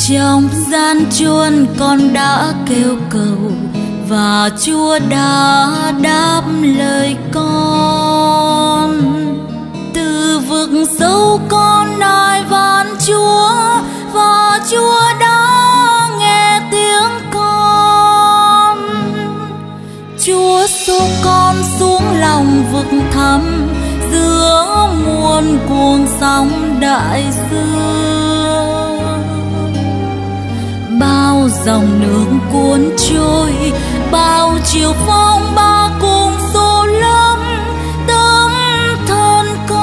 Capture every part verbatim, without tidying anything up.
Trong gian chuôn con đã kêu cầu và Chúa đã đáp lời con. Từ vực sâu con nài van Chúa và Chúa đã nghe tiếng con. Chúa xô con xuống lòng vực thẳm giữa muôn cuồng sóng đại dương. Bao dòng nước cuốn trôi, bao chiều phong ba cùng xô lấp tấm thân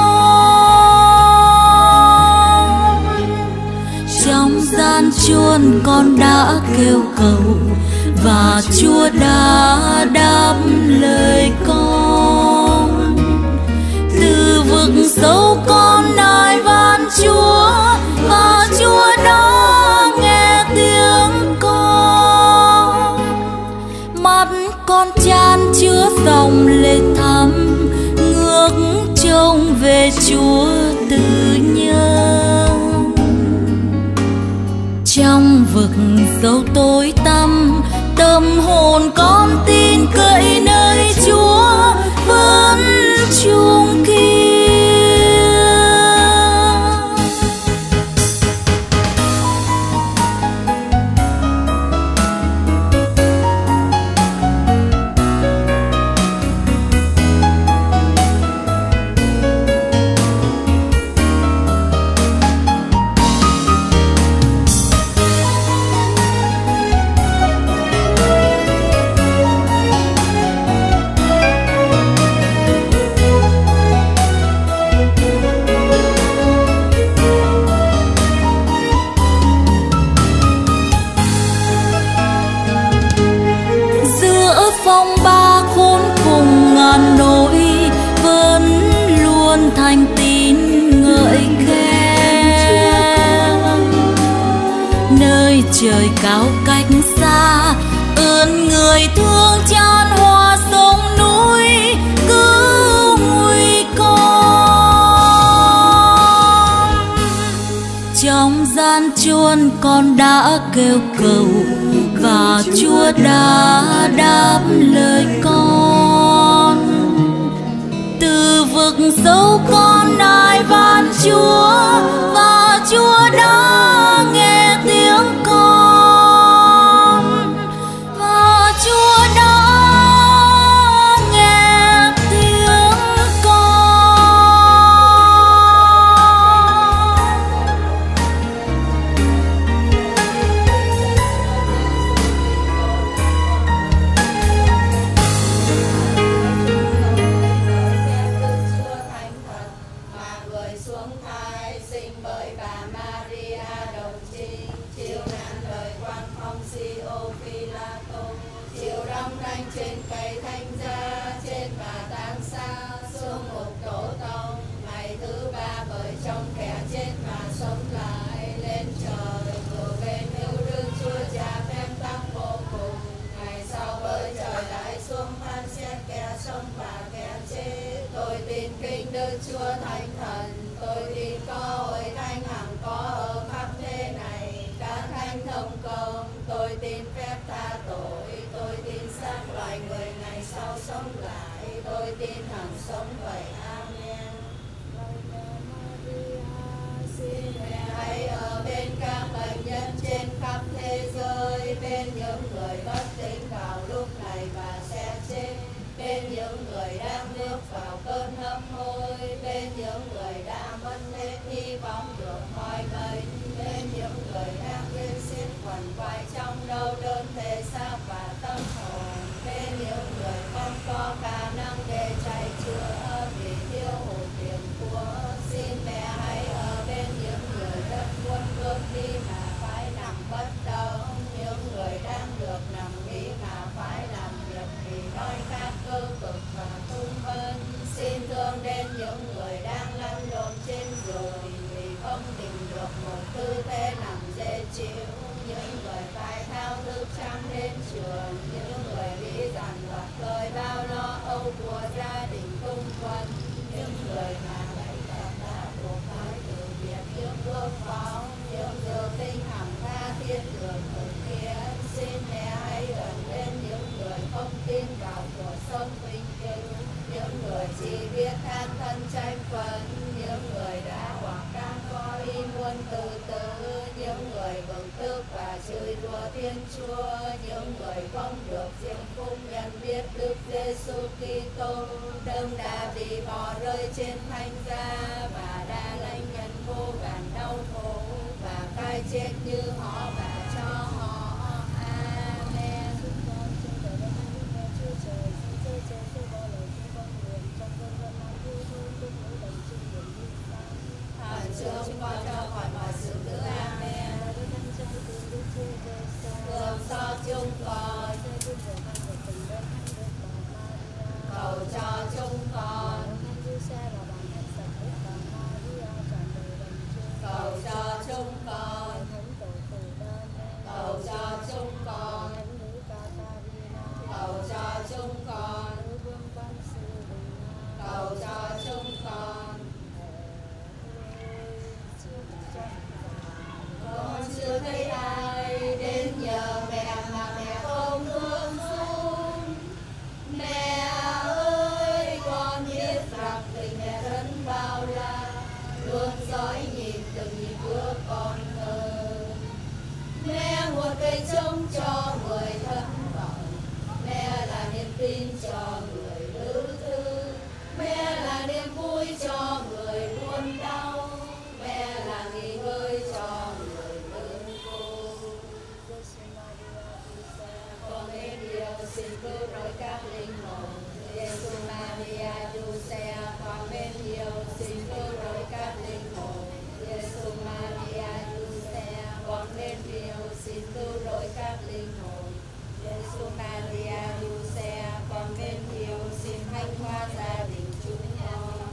con. Trong gian chuôn con đã kêu cầu và Chúa đã đáp lời con. Từ vực sâu con nài van Chúa và Chúa đã nghe tiếng con. Mắt con chan chứa dòng lệ thắm, ngước trông về Chúa từ nhớ. Trong vực sâu tối tăm, tâm hồn con tin cậy nơi Chúa vẫn chung kia. Phong ba khốn cùng ngàn nỗi vẫn luôn thành tín ngợi khen. Nơi trời cao cách xa, ơn người thương chan hòa sông núi cứu nguy con. Trong gian chuôn con đã kêu cầu và Chúa đã đáp lời con. Từ vực sâu con nài van Chúa và Chúa đã nghe tiếng con. Và Chúa đã nghe tiếng con. Trên cây thánh giá, trên bà tang xa, xuống một tổ tông. Ngày thứ ba bởi trong kẻ chết mà sống lại lên trời, vừa bên yêu đương Chúa Cha phép tắc vô cùng. Ngày sau bởi trời lại xuống phán xét kẻ sống và kẻ chết. Tôi tin kinh Đức Chúa Thánh Thần, tôi tin có hội thánh hằng có ở khắp thế này, các thánh thông công. Tôi tin phép tha tội, tôi tin xác loài người ngày sau sống lại, tôi tin hằng sống vậy. Amen. Xin mẹ hãy ở bên các bệnh nhân trên khắp thế giới, bên những người bất tỉnh vào lúc này và sẽ chết, bên những người đang bước vào cơn hấp hối, bên những người đã mất hết hy vọng được khỏi bệnh, bên những người đang liên xiết quằn quại trong đau đớn thể xác và tâm hồn, bên những người không có khả năng để chạy chữa vì thiếu hụt tiền của. Xin mẹ hãy ở bên những người rất muốn bước đi mà phải nằm bất động, những người đang được nằm nghỉ mà phải làm việc vì đói khát cơ cực và tung vân. Xin thương đến những người đang lăn lộn trên giường vì không tìm được một tư thế nằm dễ chịu, những người phải tha từ từ, những người bực tức và chửi rủa Thiên Chúa, những người không được riêng phúc nhận biết Đức Giêsu Kitô, đấng đã bị bỏ rơi trên thánh giá và đã lãnh nhận vô vàn đau khổ và cái chết như họ và cho họ. Amen. Hỡi Chúa, chúng con cho khỏi mọi sự dữ. Amen. Thương xót chúng con, cầu cho chúng con, cầu cho chúng con, cầu cho chúng con, cầu cho chúng con, cầu cho chúng con. Con chưa thấy ai đến nhờ mẹ mà mẹ không thương xót. Mẹ ơi, con biết rằng tình mẹ rất bao la, luôn dõi nhìn từng nhịp bước con thơ. Mẹ một cây trống cho người thất vọng, mẹ là niềm tin cho người lữ thư, mẹ là niềm vui cho người buồn đau, mẹ là nghỉ ngơi cho người lương cô. Con mến yêu xin cứu rỗi các linh hồn. Giêsu Maria Giuse, con mến yêu xin cứu rỗi các linh hồn. Giêsu Maria Giuse, con mến yêu xin cứu rỗi các linh hồn. Giêsu Maria Giuse, con mến yêu xin thánh hóa gia đình chúng con.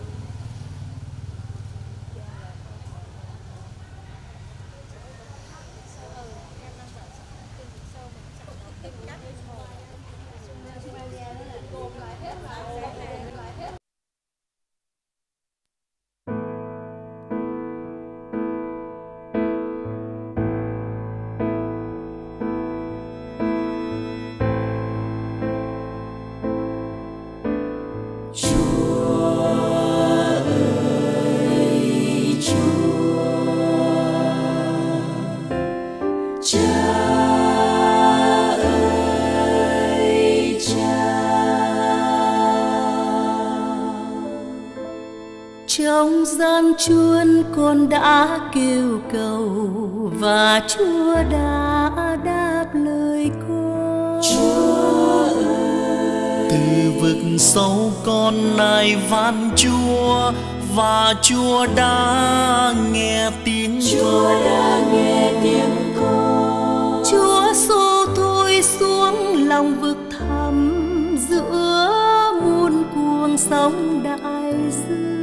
Trong gian truân con đã kêu cầu và Chúa đã đáp lời con. Chúa ơi, từ vực sâu con nài van Chúa và Chúa đã nghe tiếng Chúa đã nghe tiếng con. Chúa xô tôi xuống lòng vực thẳm giữa muôn cuồng sóng đại dương.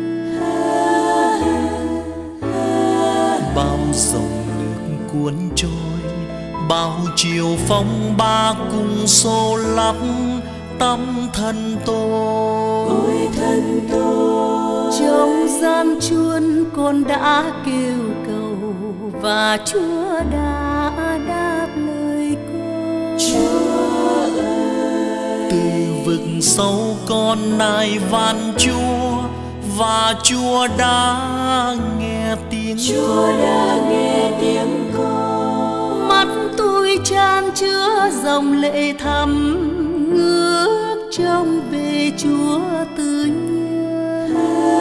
Bao dòng nước cuốn trôi, bao chiều phong ba cùng xô lấp tâm thân tôi. Ôi thân tôi, trong gian truân con đã kêu cầu và Chúa đã đáp lời con. Chúa ơi, từ vực sâu con nài van Chúa và Chúa đã nghe tiếng Chúa đã nghe tiếng con. Mắt tôi tràn chứa dòng lệ thắm, ngước trông về Chúa tự nhiên.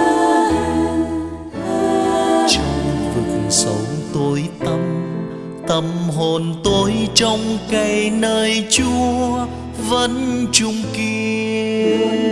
Trong vực sâu tối tăm, tâm hồn tôi trong cây nơi Chúa vẫn chung kiên.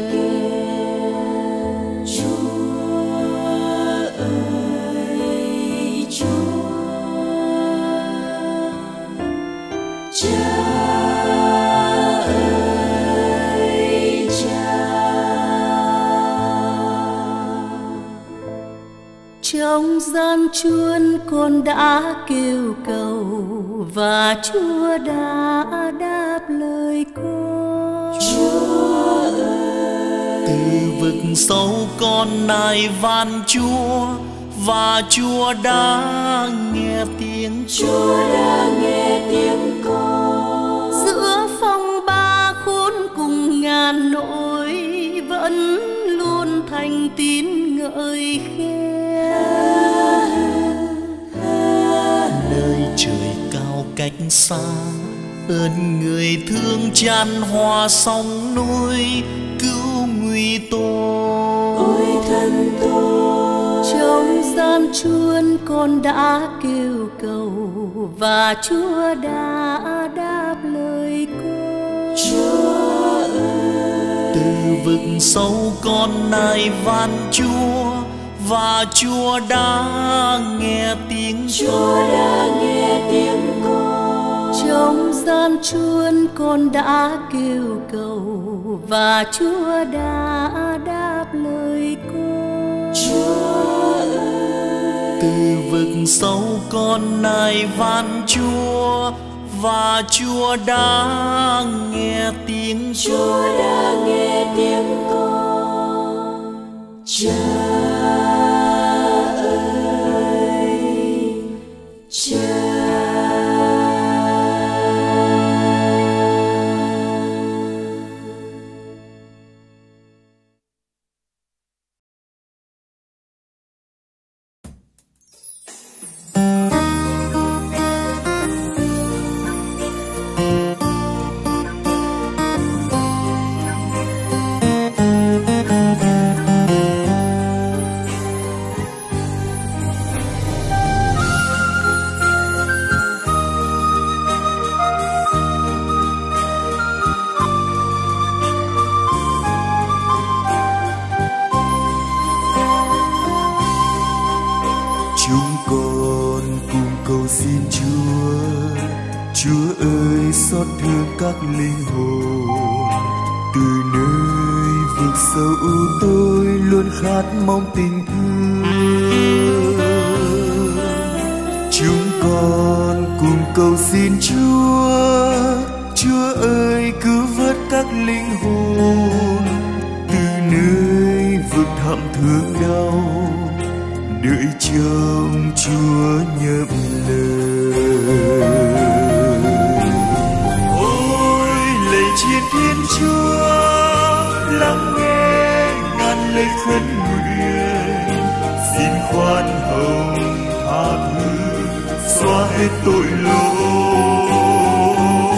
Trong gian truân con đã kêu cầu và Chúa đã đáp lời con. Chúa ơi, từ vực sâu con nài van Chúa và Chúa đã nghe tiếng Chúa đã nghe tiếng con. Giữa phong ba khốn cùng ngàn nỗi vẫn luôn thành tín ngợi khen. xa. Ơn người thương chan hòa sông núi cứu nguy tôi. Ôi thân tôi, trong gian chuôn con đã kêu cầu và Chúa đã đáp lời con. Chúa ơi, Từ vực sâu con nài van Chúa và Chúa đã nghe tiếng Chúa đã nghe tiếng con. Trong gian chuôn con đã kêu cầu và Chúa đã đáp lời con. Chúa ơi, từ vực sâu con nài van Chúa và Chúa đã nghe tiếng Chúa đã nghe tiếng con. Cha ơi, Cha. Chúng con cùng cầu xin Chúa, Chúa ơi xót thương các linh hồn. Từ nơi vực sâu u tối luôn khát mong tình thương. Chúng con cùng cầu xin Chúa, Chúa ơi cứu vớt các linh hồn. Từ nơi vực thẳm thương đau đợi trông Chúa nhậm lời. Ôi lạy chiến Thiên Chúa, lắng nghe ngàn lời khấn nguyện, xin khoan hồng tha thứ xóa hết tội lỗi.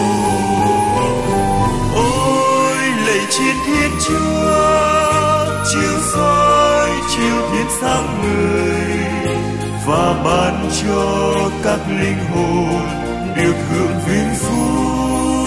Ôi lạy chiến Thiên Chúa, chiếu soi chiếu thiên sáng người và ban cho các linh hồn được hưởng vinh phúc.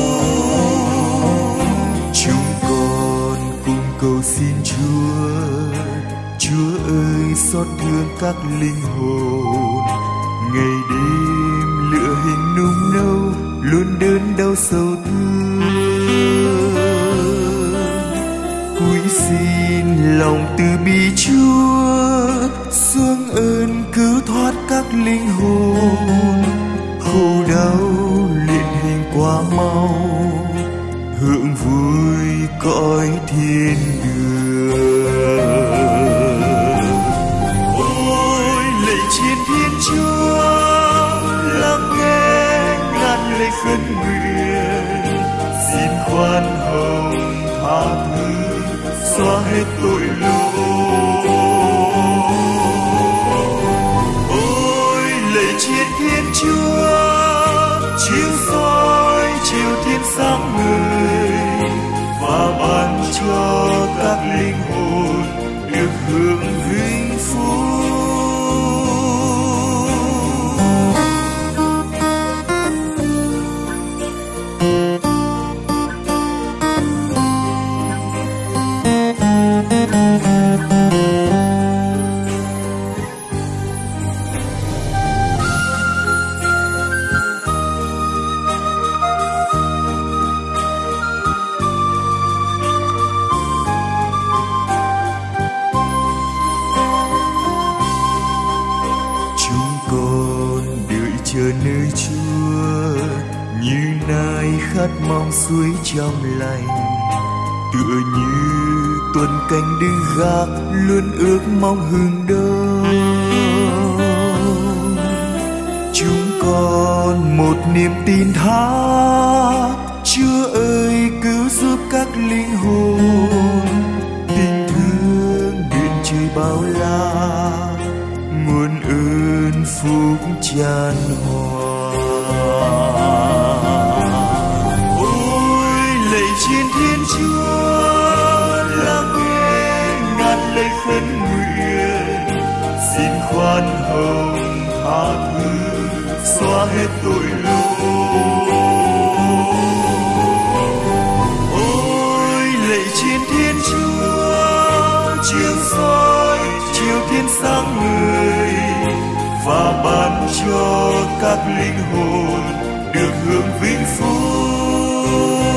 Chúng con cùng cầu xin Chúa, Chúa ơi xót thương các linh hồn. Ngày đêm lửa hình nung nâu luôn đớn đau sầu thương. Cúi xin lòng từ bi Chúa, xuống ơn cứu thoát các linh hồn. Khổ đau luyện hình quá mau, hưởng vui cõi thiên đường. Ôi lạy chiến Thiên Chúa, lắng nghe ngàn lời khấn nguyện, xin khoan hồng tha thứ xóa hết tội lỗi. Ôi lạy chiến Thiên Chúa, chiếu soi chiếu thiên sáng người và ban cho các linh hồn được hưởng vinh phúc. Nơi Chúa như nai khát mong suối trong lành, tựa như tuần canh đứng gác luôn ước mong hừng đông. Chúng con một niềm tin thác, Chúa ơi cứu giúp các linh hồn. Tình thương biển trời bao la, nguồn ơn phúc tràn hòa. khoan hồng tha thứ xóa hết tội lỗi. Ôi lạy trên Thiên Chúa, chiếu soi chiếu thiên sáng người và ban cho các linh hồn được hưởng vinh phúc.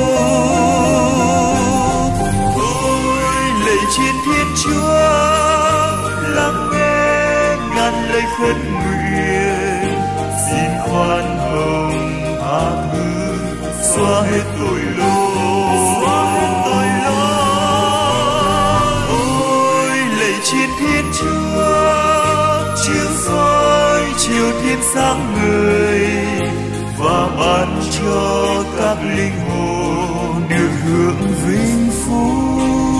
Ôi lạy trên Thiên Chúa, lắng nghe ngàn lời khấn nguyện, xin khoan hồng tha thứ xóa hết tội lỗi, xóa hết tội lỗi. Ôi lạy trên Thiên Chúa, chiếu soi chiếu thiên sáng người và ban cho các linh hồn được hưởng vinh phúc.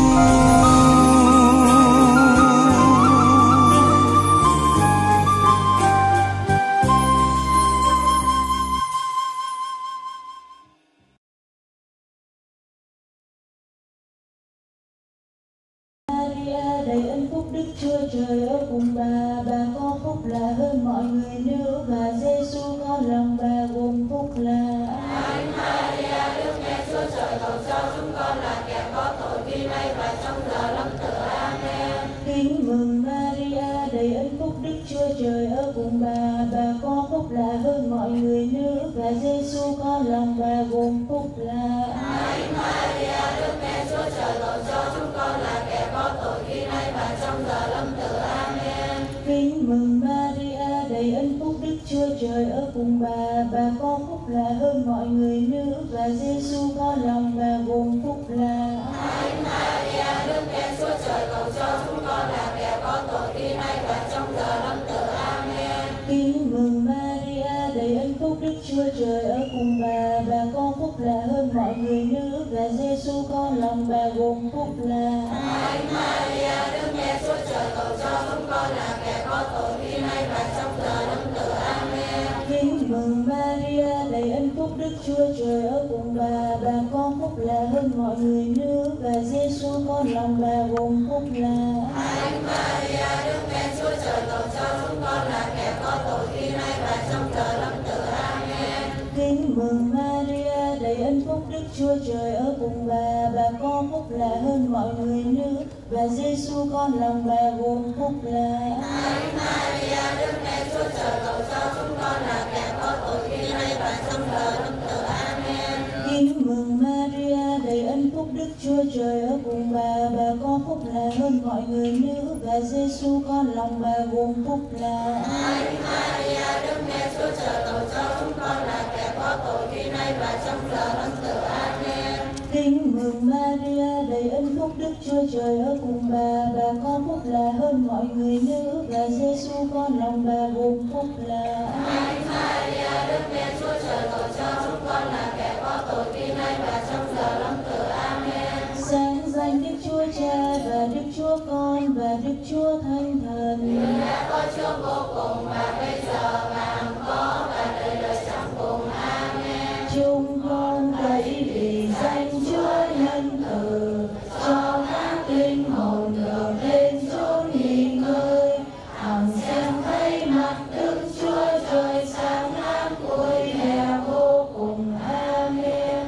Đầy ân phúc Đức Chúa Trời ở cùng bà, bà có phúc là hơn mọi người nữ, và Giêsu con lòng bà gồm phúc là. Thánh Maria, Đức Mẹ Chúa Trời, cầu cho chúng con là kẻ có tội khi nay và trong giờ lâm tử. Amen. Kính mừng Maria, đầy ân phúc Đức Chúa Trời ở cùng bà, bà có phúc là hơn mọi người nữ, và Giêsu con lòng bà gồm phúc là. Thánh Maria, Đức Mẹ Chúa Trời, cầu cho chúng con là kẻ có tội khi nay và trong giờ lâm tử. Amen. Kính mừng Maria, đầy ân phúc Đức Chúa Trời ở cùng bà, bà có phúc là hơn mọi người nữ, và Giêsu con lòng bà gồm phúc là. Thánh Maria, Đức Mẹ Chúa Trời, cầu cho chúng con là kẻ có tội khi nay và trong giờ lâm tử. Amen. Kính mừng Maria, đầy ân phúc Đức Chúa Trời ở cùng bà, bà có phúc là hơn mọi người nữ, và Giêsu con lòng bà gồm phúc là. Thánh Maria, Đức Mẹ Chúa Trời, cầu cho chúng con là kẻ có tội khi nay và trong giờ lâm tử. Amen. Kính mừng Maria, đầy ân phúc Đức Chúa Trời ở cùng bà, bà có phúc là hơn mọi người nữ, và Giêsu con lòng bà gồm phúc là. Thánh Maria, Đức Mẹ Chúa Trời, cầu cho chúng con là kẻ có tội khi nay và trong giờ lâm tử. Amen. Kính mừng Maria, đầy ân phúc Đức Chúa Trời ở cùng bà, bà có phúc là hơn mọi người nữ, và Giêsu con lòng bà gồm phúc là. Thánh Maria, Đức Mẹ Chúa Trời, cầu cho chúng con là kẻ có tội khi nay và trong giờ lâm tử. Amen. Kính mừng Maria, đầy ân phúc Đức Chúa Trời ở cùng bà, bà có phúc là hơn mọi người nữ, và Giêsu con lòng bà gồm phúc là. Thánh Maria, Đức Mẹ Chúa Trời, cầu cho chúng con là kẻ có tội khi nay và trong giờ lâm tử. Amen. Kính mừng Maria, đầy ân phúc Đức Chúa Trời ở cùng bà, bà có phúc là hơn mọi người nữ, và Giêsu con lòng bà gồm phúc là. Thánh Maria, Đức Mẹ Chúa Trời, cầu cho chúng con là kẻ có tội khi nay và trong giờ lâm tử. Amen. Sáng danh Đức Chúa Cha và Đức Chúa Con và Đức Chúa Thánh Thần. Đã có trước vô cùng và bây giờ và hằng có và đời đời chẳng cùng. Amen. Chúng con cậy vì danh Chúa nhân từ, cho các linh hồn được lên chốn nghỉ ngơi, hằng xem thấy mặt Đức Chúa Trời sáng láng vui vẻ vô cùng. Amen.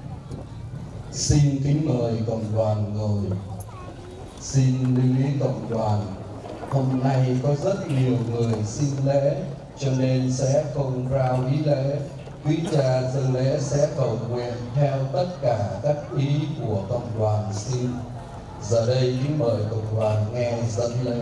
Xin kính mời cộng đoàn ngồi. Xin lưu ý cộng đoàn, hôm nay có rất nhiều người xin lễ, cho nên sẽ không rao ý lễ. Quý cha dâng lễ sẽ cầu nguyện theo tất cả các ý của cộng đoàn xin. Giờ đây kính mời cộng đoàn nghe dẫn lễ.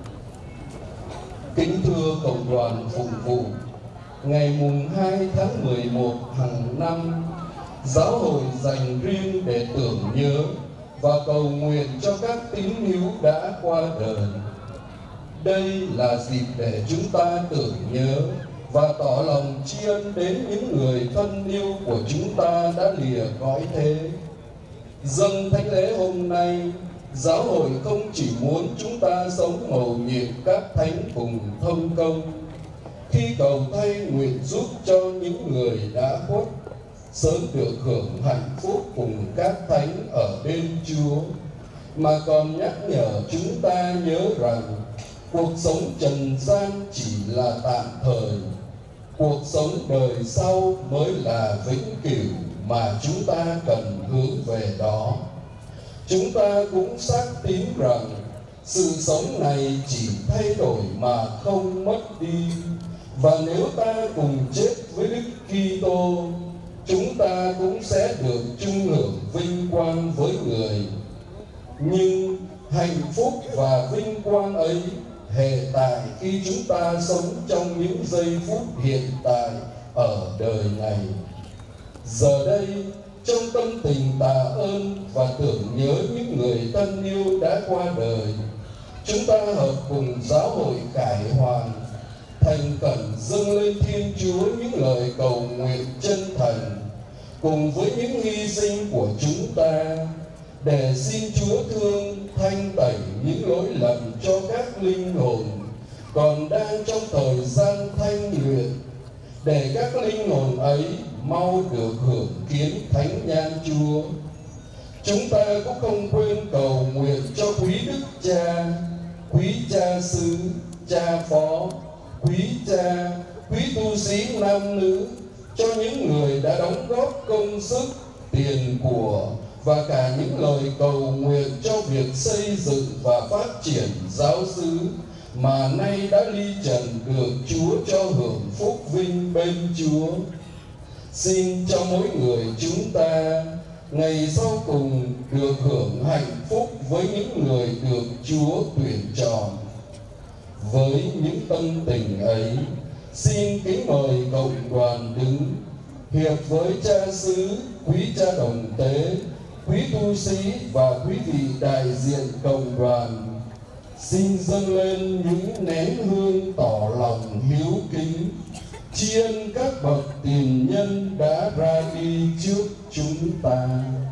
Kính thưa cộng đoàn phụng vụ, ngày mùng hai tháng mười một hàng năm, giáo hội dành riêng để tưởng nhớ và cầu nguyện cho các tín hữu đã qua đời. Đây là dịp để chúng ta tưởng nhớ và tỏ lòng tri ân đến những người thân yêu của chúng ta đã lìa cõi thế. Dâng thánh lễ hôm nay, giáo hội không chỉ muốn chúng ta sống mầu nhiệm các thánh cùng thông công, khi cầu thay nguyện giúp cho những người đã khuất sớm được hưởng hạnh phúc cùng các thánh ở bên Chúa, mà còn nhắc nhở chúng ta nhớ rằng cuộc sống trần gian chỉ là tạm thời, cuộc sống đời sau mới là vĩnh cửu mà chúng ta cần hướng về đó. Chúng ta cũng xác tín rằng sự sống này chỉ thay đổi mà không mất đi, và nếu ta cùng chết với Đức Kitô, chúng ta cũng sẽ được chung hưởng vinh quang với Người. Nhưng hạnh phúc và vinh quang ấy hệ tại khi chúng ta sống trong những giây phút hiện tại ở đời này. Giờ đây, trong tâm tình tạ ơn và tưởng nhớ những người thân yêu đã qua đời, chúng ta hợp cùng giáo hội Khải Hoàn thành khẩn dâng lên Thiên Chúa những lời cầu nguyện chân thành, cùng với những hy sinh của chúng ta, để xin Chúa thương thanh tẩy những lỗi lầm cho các linh hồn còn đang trong thời gian thanh luyện, để các linh hồn ấy mau được hưởng kiến thánh nhan Chúa. Chúng ta cũng không quên cầu nguyện cho quý Đức Cha, quý cha xứ, cha phó, quý cha, quý tu sĩ nam nữ, cho những người đã đóng góp công sức, tiền của và cả những lời cầu nguyện cho việc xây dựng và phát triển giáo xứ mà nay đã ly trần được Chúa cho hưởng phúc vinh bên Chúa. Xin cho mỗi người chúng ta ngày sau cùng được hưởng hạnh phúc với những người được Chúa tuyển chọn. Với những tâm tình ấy, xin kính mời cộng đoàn đứng hiệp với cha xứ, quý cha đồng tế, quý tu sĩ và quý vị đại diện cộng đoàn, xin dâng lên những nén hương tỏ lòng hiếu kính, tri ân các bậc tiền nhân đã ra đi trước chúng ta.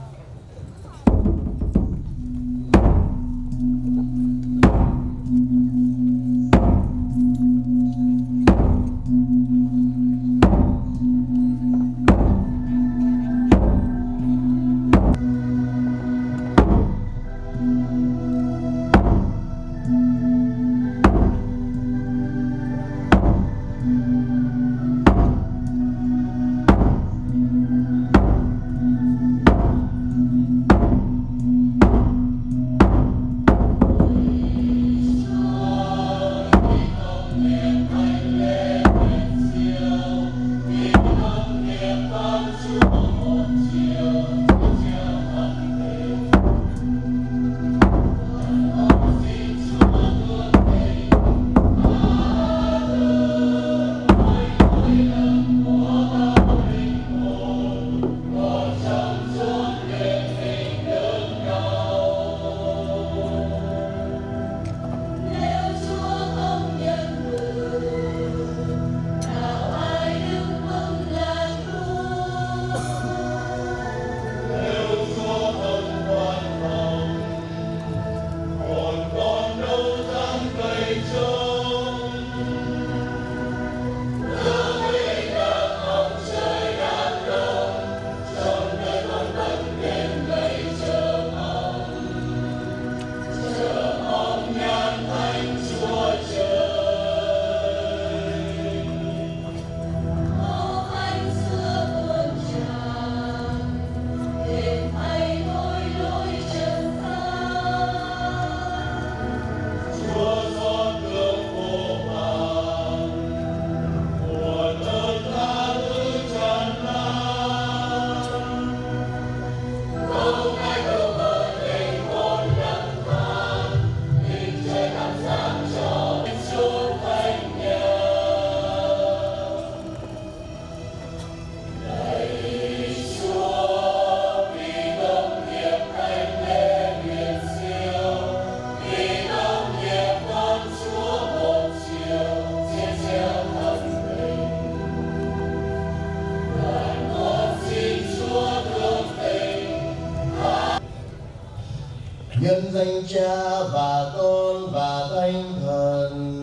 nhân danh Cha và Con và Thánh Thần.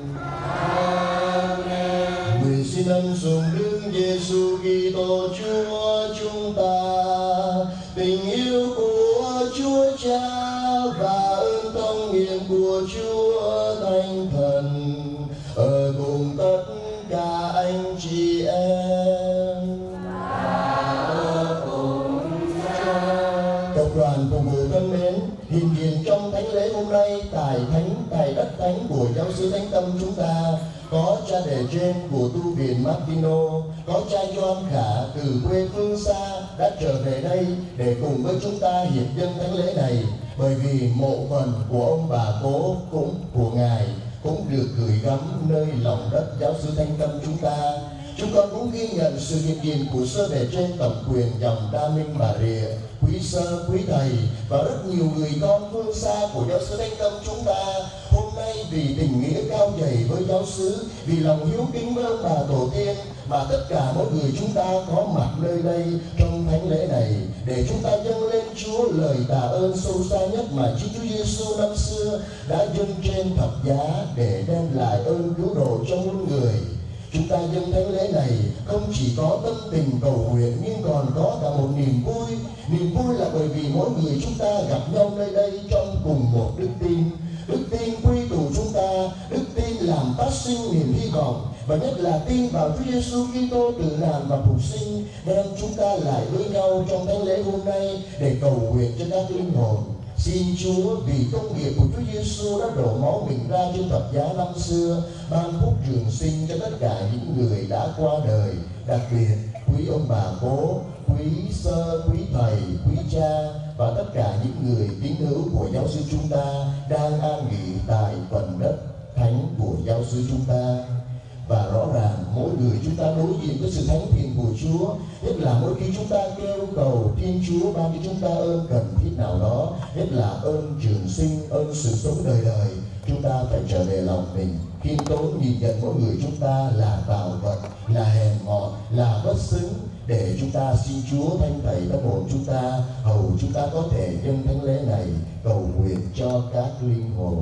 Amen. Nguyện xin ân sủng Đức Giêsu Kitô Chúa chúng ta, tình yêu của Chúa Cha và ơn tông nhiệm của Chúa Thánh thánh của giáo xứ Thánh Tâm chúng ta, có cha đề trên của tu viện Martino, có cha Gioan Khả từ quê phương xa đã trở về đây để cùng với chúng ta hiệp dâng thánh lễ này, bởi vì mộ phần của ông bà cố cũng của Ngài cũng được gửi gắm nơi lòng đất giáo xứ Thánh Tâm chúng ta. Chúng con cũng ghi nhận sự hiện diện của sơ bề trên tổng quyền dòng Đa Minh Bà Rịa, quý sơ, quý thầy và rất nhiều người con phương xa của giáo xứ Thánh Tâm chúng ta. Hôm nay vì tình nghĩa cao dày với giáo xứ, vì lòng hiếu kính với ông bà tổ tiên mà tất cả mỗi người chúng ta có mặt nơi đây trong thánh lễ này, để chúng ta dâng lên Chúa lời tạ ơn sâu xa nhất mà chính Chúa Giêsu năm xưa đã dâng trên thập giá để đem lại ơn cứu độ cho muôn người. Chúng ta dâng thánh lễ này không chỉ có tâm tình cầu nguyện nhưng còn có cả một niềm vui. Niềm vui là bởi vì mỗi người chúng ta gặp nhau nơi đây trong cùng một đức tin. Đức tin quy tụ chúng ta, đức tin làm phát sinh niềm hy vọng, và nhất là tin vào Chúa Giêsu Kitô tử nạn và phục sinh, đem chúng ta lại với nhau trong thánh lễ hôm nay để cầu nguyện cho các linh hồn. Xin Chúa vì công nghiệp của Chúa Giêsu đã đổ máu mình ra trên thập giá năm xưa, ban phúc trường sinh cho tất cả những người đã qua đời, đặc biệt quý ông bà cố, quý sơ, quý thầy, quý cha và tất cả những người tín hữu của giáo xứ chúng ta đang an nghỉ tại phần đất thánh của giáo xứ chúng ta. Và rõ ràng mỗi người chúng ta đối diện với sự thánh thiện của Chúa, nhất là mỗi khi chúng ta kêu cầu Thiên Chúa ban cho chúng ta ơn cần thiết nào đó, nhất là ơn trường sinh, ơn sự sống đời đời, chúng ta phải trở về lòng mình khiêm tốn, nhìn nhận mỗi người chúng ta là tạo vật, là hèn mọn, là bất xứng, để chúng ta xin Chúa thanh tẩy tâm hồn chúng ta, hầu chúng ta có thể dâng thánh lễ này cầu nguyện cho các linh hồn.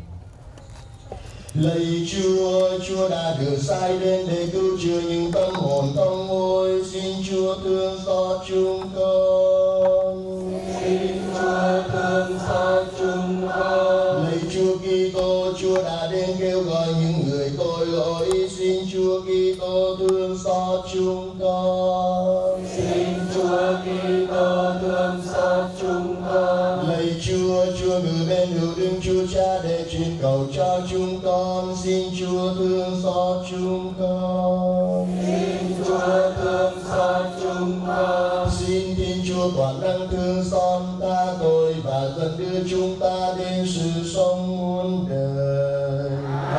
Lạy Chúa, Chúa đã được sai đến để cứu chữa những tâm hồn không ngôi. Xin Chúa thương xót chúng con. Xin Chúa thương xót chúng con. Lạy Chúa Kitô, Chúa đã đến kêu gọi những người tội lỗi. Xin Chúa Kitô thương xót chúng con. Xin Chúa Kitô thương xót chúng con. Lạy Chúa, Chúa ngự bên hữu Đức Chúa Cha để truyền cầu cho chúng con. Xin Chúa thương xót chúng con. Xin Chúa thương xót chúng con. Xin Thiên Chúa toàn năng thương xót ta tội và dẫn đưa chúng ta đến sự sống muôn đời.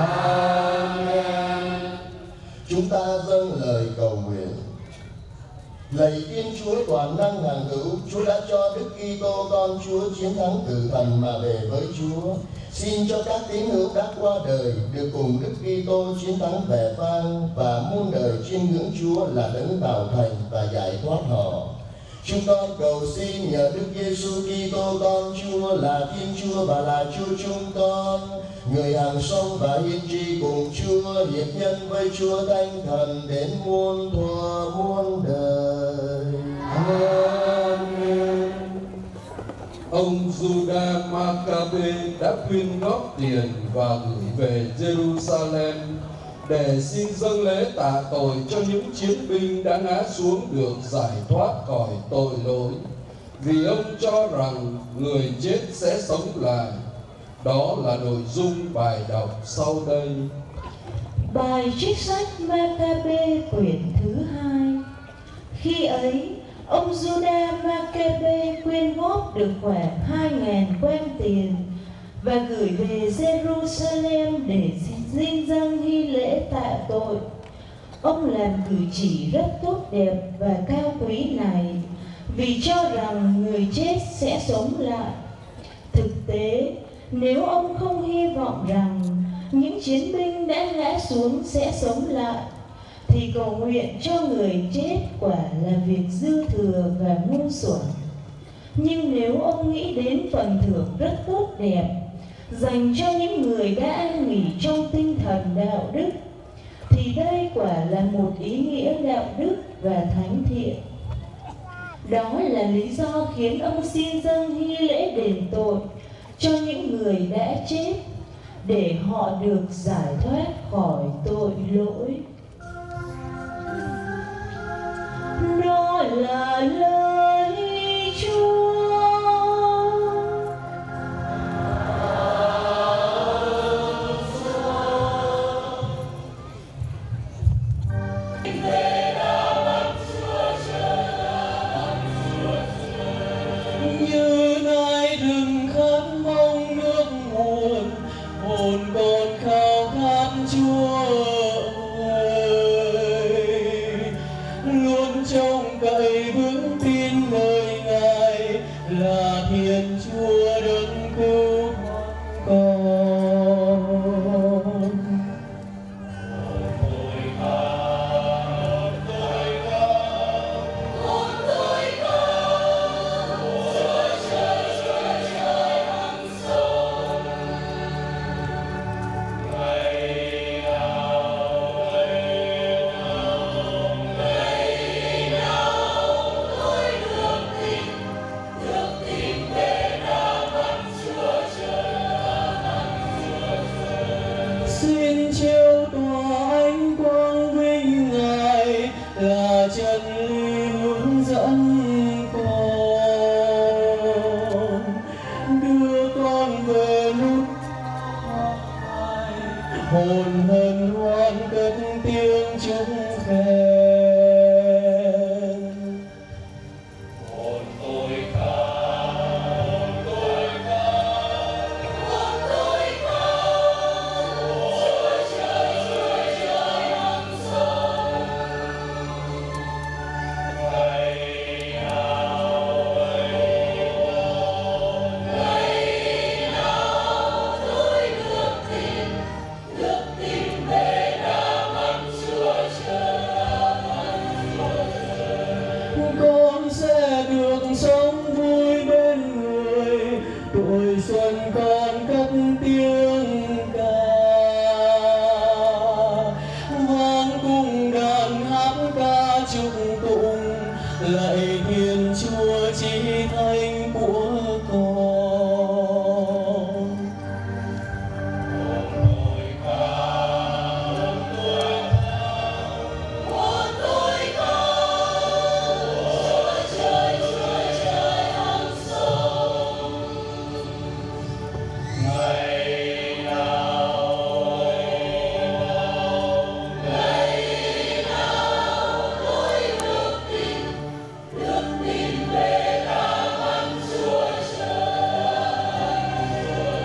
Amen. Chúng ta dâng lời cầu nguyện. Lạy Thiên Chúa toàn năng hằng hữu, Chúa đã cho Đức Kitô con Chúa chiến thắng tử thần mà về với Chúa. Xin cho các tín hữu đã qua đời được cùng Đức Kitô chiến thắng vẻ vang và muôn đời chiêm ngưỡng Chúa là đấng tạo thành và giải thoát họ. Chúng con cầu xin nhờ Đức Giêsu Kitô con Chúa là Thiên Chúa và là Chúa chúng con, người hằng sống và hiến tri cùng Chúa, hiệp nhân với Chúa Thánh Thần đến muôn thuở muôn đời. Amen. Ông Judas Maccabe đã quyên góp tiền và gửi về Jerusalem để xin dâng lễ tạ tội cho những chiến binh đã ngã xuống được giải thoát khỏi tội lỗi, vì ông cho rằng người chết sẽ sống lại. Đó là nội dung bài đọc sau đây. Bài trích sách Maccabe quyển thứ hai. Khi ấy, ông Judas Maccabe quyên góp được khoảng hai ngàn quan tiền và gửi về Jerusalem để xin dâng hy lễ tạ tội. Ông làm cử chỉ rất tốt đẹp và cao quý này vì cho rằng người chết sẽ sống lại. Thực tế, nếu ông không hy vọng rằng những chiến binh đã ngã xuống sẽ sống lại, thì cầu nguyện cho người chết quả là việc dư thừa và ngu xuẩn. Nhưng nếu ông nghĩ đến phần thưởng rất tốt đẹp dành cho những người đã an nghỉ trong tinh thần đạo đức, thì đây quả là một ý nghĩa đạo đức và thánh thiện. Đó là lý do khiến ông xin dâng hy lễ đền tội cho những người đã chết, để họ được giải thoát khỏi tội lỗi. Đó là lời Chúa. hồn hân hoan cất tiếng chúc khen. Hồn tôi ca, hồn tôi ca, hồn tôi ca, Chúa trời, Chúa trời hằng sống. Ngày nào ấy ngày nào tôi được tin, được tin về đám ân Chúa trời, con sẽ được sống vui bên người, tuổi xuân con cất tiếng ca, vang cung đàn hát ca chúc tụng, lạy Thiên Chúa chí thánh của con. Hồn tôi ca, hồn tôi ca, hồn tôi ca, Chúa trời, Chúa trời hằng sống. Ngày nào ấy ngày nào tôi được tin, được tin về đám ân Chúa trời.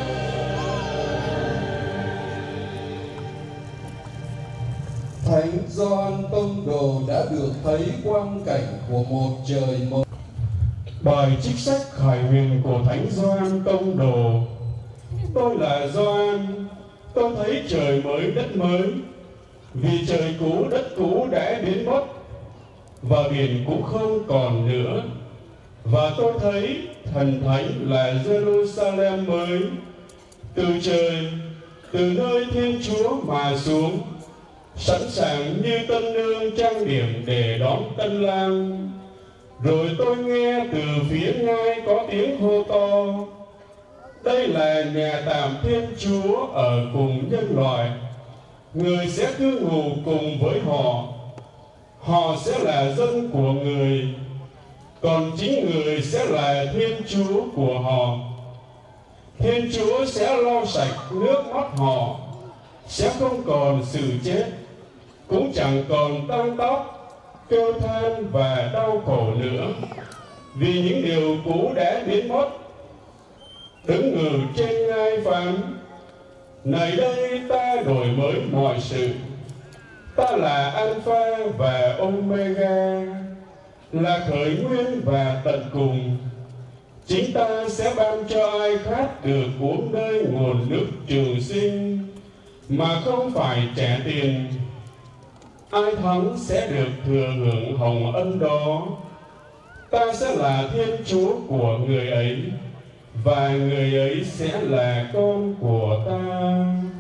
Thánh Gioan Tông Đồ đã được thấy quang cảnh của một trời mới. Bài trích sách khải huyền của Thánh Gioan Tông Đồ. Tôi là Gioan, tôi thấy trời mới đất mới, vì trời cũ đất cũ đã biến mất và biển cũng không còn nữa. Và tôi thấy thần thánh là Jerusalem mới, từ trời, từ nơi Thiên Chúa mà xuống, sẵn sàng như tân nương trang điểm để đón tân lang. Rồi tôi nghe từ phía ngai có tiếng hô to: đây là nhà tạm Thiên Chúa ở cùng nhân loại. Người sẽ cư ngụ cùng với họ. Họ sẽ là dân của người, còn chính người sẽ là Thiên Chúa của họ. Thiên Chúa sẽ lau sạch nước mắt họ, sẽ không còn sự chết, cũng chẳng còn tang tóc, kêu than và đau khổ nữa, vì những điều cũ đã biến mất. Đứng ngự trên ngai phán: này đây ta đổi mới mọi sự. Ta là Alpha và Omega, là khởi nguyên và tận cùng. Chính ta sẽ ban cho ai khát được uống nơi nguồn nước trường sinh, mà không phải trả tiền. Ai thắng sẽ được thừa hưởng hồng ân đó. Ta sẽ là Thiên Chúa của người ấy, và người ấy sẽ là con của ta.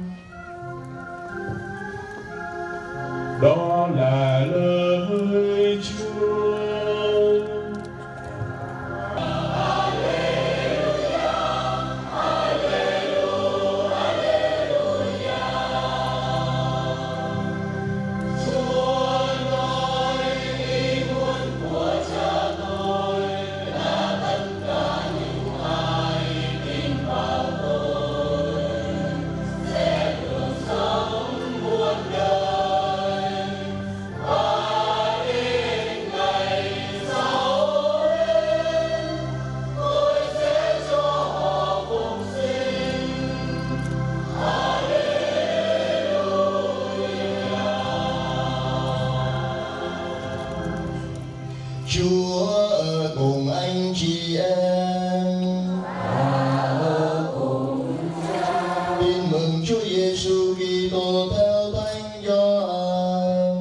Đó là lời Chúa. Chúa ở cùng anh chị em. Tin mừng Chúa Giêsu Kitô theo Thánh Gioan.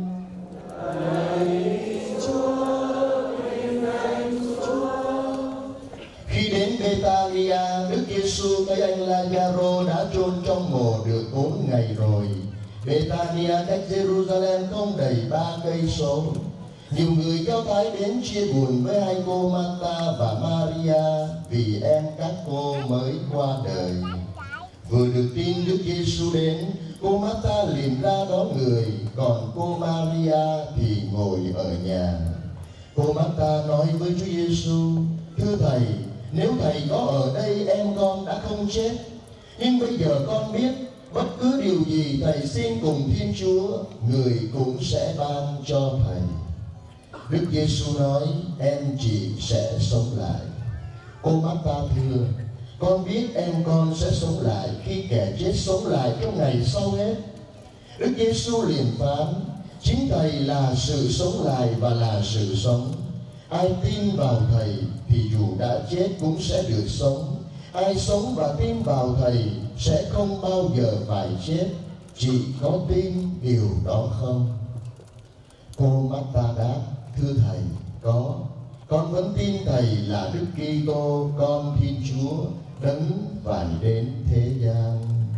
Khi đến Bethania, Đức Giêsu thấy anh Lazaro đã chôn trong mồ được bốn ngày rồi. Bethania cách Jerusalem không đầy ba cây số. Nhiều người Do Thái đến chia buồn với hai cô Marta và Maria vì em các cô mới qua đời. Vừa được tin Đức Giêsu đến, cô Marta liền ra đón người, còn cô Maria thì ngồi ở nhà. Cô Marta nói với Chúa Giêsu: thưa Thầy, nếu Thầy có ở đây em con đã không chết. Nhưng bây giờ con biết bất cứ điều gì thầy xin cùng Thiên Chúa, người cũng sẽ ban cho thầy. Đức Giêsu nói, em chỉ sẽ sống lại. Cô Martha thưa, con biết em con sẽ sống lại khi kẻ chết sống lại trong ngày sau hết. Đức Giêsu liền phán, chính thầy là sự sống lại và là sự sống. Ai tin vào thầy thì dù đã chết cũng sẽ được sống. Ai sống và tin vào thầy sẽ không bao giờ phải chết. Chị có tin điều đó không? Cô Martha đáp, thưa thầy, có. Con vẫn tin thầy là Đức Kitô, con Thiên Chúa, đấng phải đến thế gian.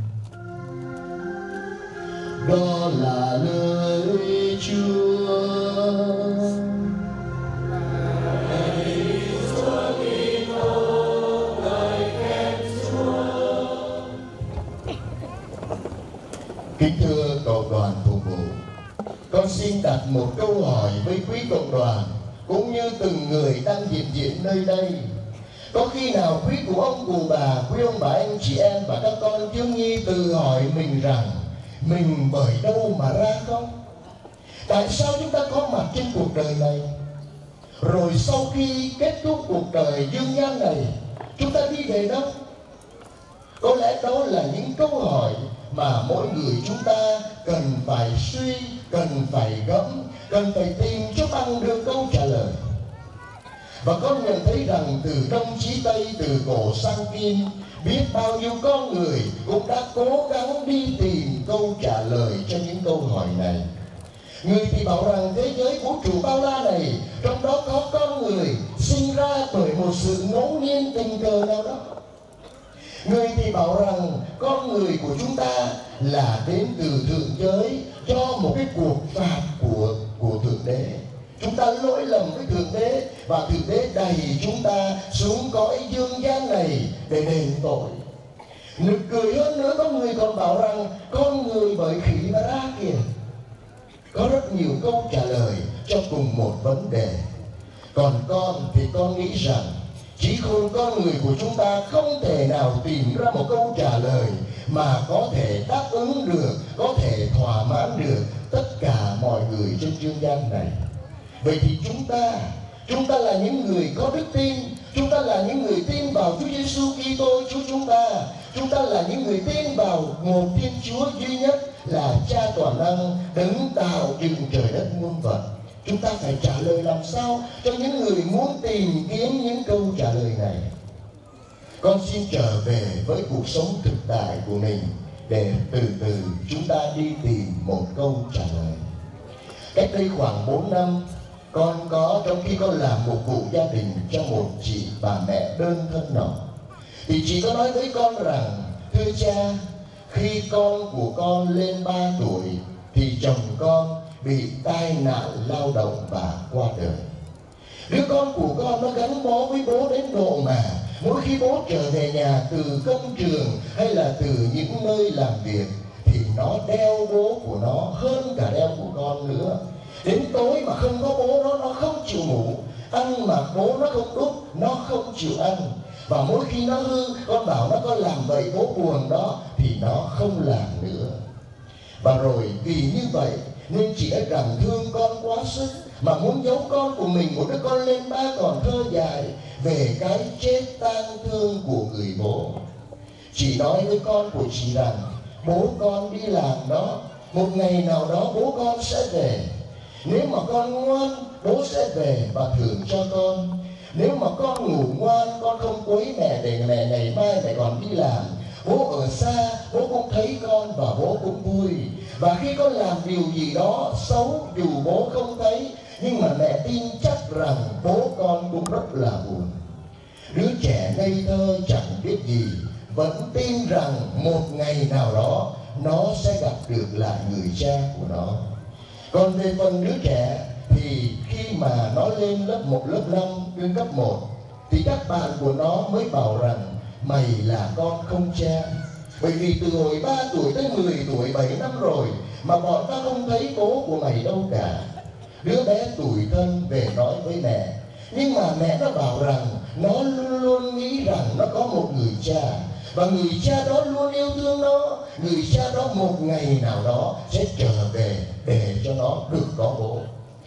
Đó là lời Chúa. Kính thưa cộng đoàn phục vụ, con xin đặt một câu hỏi với quý cộng đoàn cũng như từng người đang hiện diện nơi đây. Có khi nào quý cụ ông cụ bà, quý ông bà anh chị em và các con thiếu nhi tự hỏi mình rằng mình bởi đâu mà ra không? Tại sao chúng ta có mặt trên cuộc đời này? Rồi sau khi kết thúc cuộc đời dương gian này, chúng ta đi về đâu? Có lẽ đó là những câu hỏi mà mỗi người chúng ta cần phải suy, cần phải gẫm, cần phải tìm cho bằng được câu trả lời. Và con nhận thấy rằng từ Đông chí Tây, từ cổ sang Kim, biết bao nhiêu con người cũng đã cố gắng đi tìm câu trả lời cho những câu hỏi này. Người thì bảo rằng thế giới vũ trụ bao la này, trong đó có con người sinh ra bởi một sự ngẫu nhiên tình cờ nào đó. Người thì bảo rằng con người của chúng ta là đến từ thượng giới do một cái cuộc phạt của của thượng đế. Chúng ta lỗi lầm với thượng đế và thượng đế đày chúng ta xuống cõi dương gian này để đền tội. Nực cười hơn nữa, có người còn bảo rằng con người bởi khỉ mà ra kìa. Có rất nhiều câu trả lời cho cùng một vấn đề. Còn con thì con nghĩ rằng trí khôn con người của chúng ta không thể nào tìm ra một câu trả lời mà có thể đáp ứng được, có thể thỏa mãn được tất cả mọi người trên dương gian này. Vậy thì chúng ta, chúng ta là những người có đức tin, chúng ta là những người tin vào Chúa Giêsu Kitô Chúa chúng ta, chúng ta là những người tin vào một Thiên Chúa duy nhất là Cha toàn năng, đấng tạo dựng trời đất muôn vật. Chúng ta phải trả lời làm sao cho những người muốn tìm kiếm những câu trả lời này. Con xin trở về với cuộc sống thực tại của mình để từ từ chúng ta đi tìm một câu trả lời. Cách đây khoảng bốn năm, con có trong khi con làm một vụ gia đình cho một chị bà mẹ đơn thân nọ, thì chị có nói với con rằng, thưa cha, khi con của con lên ba tuổi thì chồng con bị tai nạn lao động và qua đời. Đứa con của con nó gắn bó với bố đến độ mà mỗi khi bố trở về nhà từ công trường hay là từ những nơi làm việc thì nó đeo bố của nó hơn cả đeo của con nữa. Đến tối mà không có bố nó, nó không chịu ngủ. Ăn mà bố nó không đút, nó không chịu ăn. Và mỗi khi nó hư, con bảo nó có làm vậy bố buồn đó thì nó không làm nữa. Và rồi vì như vậy nên chị đã cảm thương con quá sức mà muốn giấu con của mình, một đứa con lên ba còn thơ dài, về cái chết tang thương của người bố. Chị nói với con của chị rằng bố con đi làm đó, một ngày nào đó bố con sẽ về. Nếu mà con ngoan, bố sẽ về và thưởng cho con. Nếu mà con ngủ ngoan, con không quấy mẹ để mẹ ngày mai mẹ còn đi làm, bố ở xa, bố cũng thấy con và bố cũng vui. Và khi con làm điều gì đó xấu, dù bố không thấy, nhưng mà mẹ tin chắc rằng bố con cũng rất là buồn. Đứa trẻ ngây thơ chẳng biết gì vẫn tin rằng một ngày nào đó nó sẽ gặp được lại người cha của nó. Còn về phần đứa trẻ thì khi mà nó lên lớp một, lớp năm, lên cấp một thì các bạn của nó mới bảo rằng mày là con không cha. Bởi vì từ hồi ba tuổi tới mười tuổi, bảy năm rồi mà bọn ta không thấy bố của mày đâu cả. Đứa bé tủi thân về nói với mẹ, nhưng mà mẹ nó bảo rằng nó luôn luôn nghĩ rằng nó có một người cha. và người cha đó luôn yêu thương nó. Người cha đó một ngày nào đó sẽ trở về để cho nó được có bố.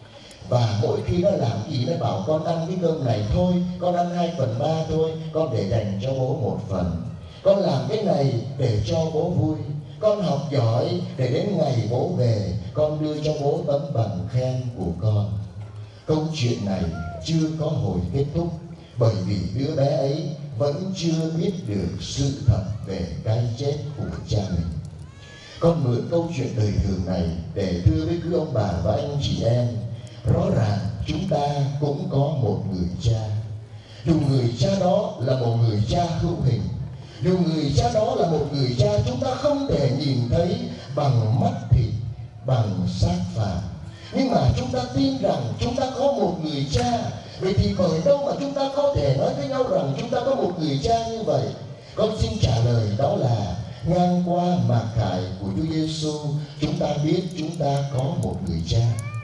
Và mỗi khi nó làm gì nó bảo con ăn cái cơm này thôi, con ăn hai phần ba thôi, con để dành cho bố một phần. Con làm cái này để cho bố vui. Con học giỏi để đến ngày bố về con đưa cho bố tấm bằng khen của con. Câu chuyện này chưa có hồi kết thúc, bởi vì đứa bé ấy vẫn chưa biết được sự thật về cái chết của cha mình. Con mượn câu chuyện đời thường này để thưa với quý ông bà và anh chị em, rõ ràng chúng ta cũng có một người cha. Dù người cha đó là một người cha hữu hình, dù người cha đó là một người cha chúng ta không thể nhìn thấy bằng mắt thịt, bằng xác phàm, nhưng mà chúng ta tin rằng chúng ta có một người cha. Vậy thì bởi đâu mà chúng ta có thể nói với nhau rằng chúng ta có một người cha như vậy? Con xin trả lời đó là ngang qua mặc khải của Chúa Giêsu, chúng ta biết chúng ta có một người cha.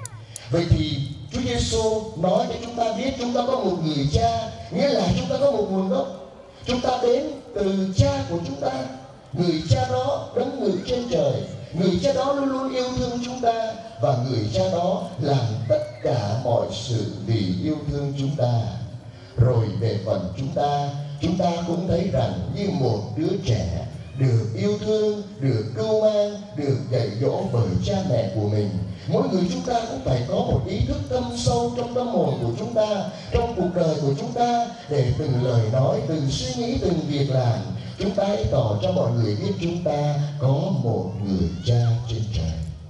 Vậy thì Chúa Giêsu nói cho chúng ta biết chúng ta có một người cha, nghĩa là chúng ta có một nguồn gốc. Chúng ta đến từ cha của chúng ta. Người cha đó đấng ngự trên trời, người cha đó luôn luôn yêu thương chúng ta, và người cha đó làm tất cả mọi sự vì yêu thương chúng ta. Rồi về phần chúng ta, chúng ta cũng thấy rằng như một đứa trẻ được yêu thương, được cưu mang, được dạy dỗ bởi cha mẹ của mình, mỗi người chúng ta cũng phải có một ý thức thâm sâu trong tâm hồn của chúng ta, trong cuộc đời của chúng ta, để từng lời nói, từng suy nghĩ, từng việc làm, chúng ta hãy tỏ cho mọi người biết chúng ta có một người cha trên trời.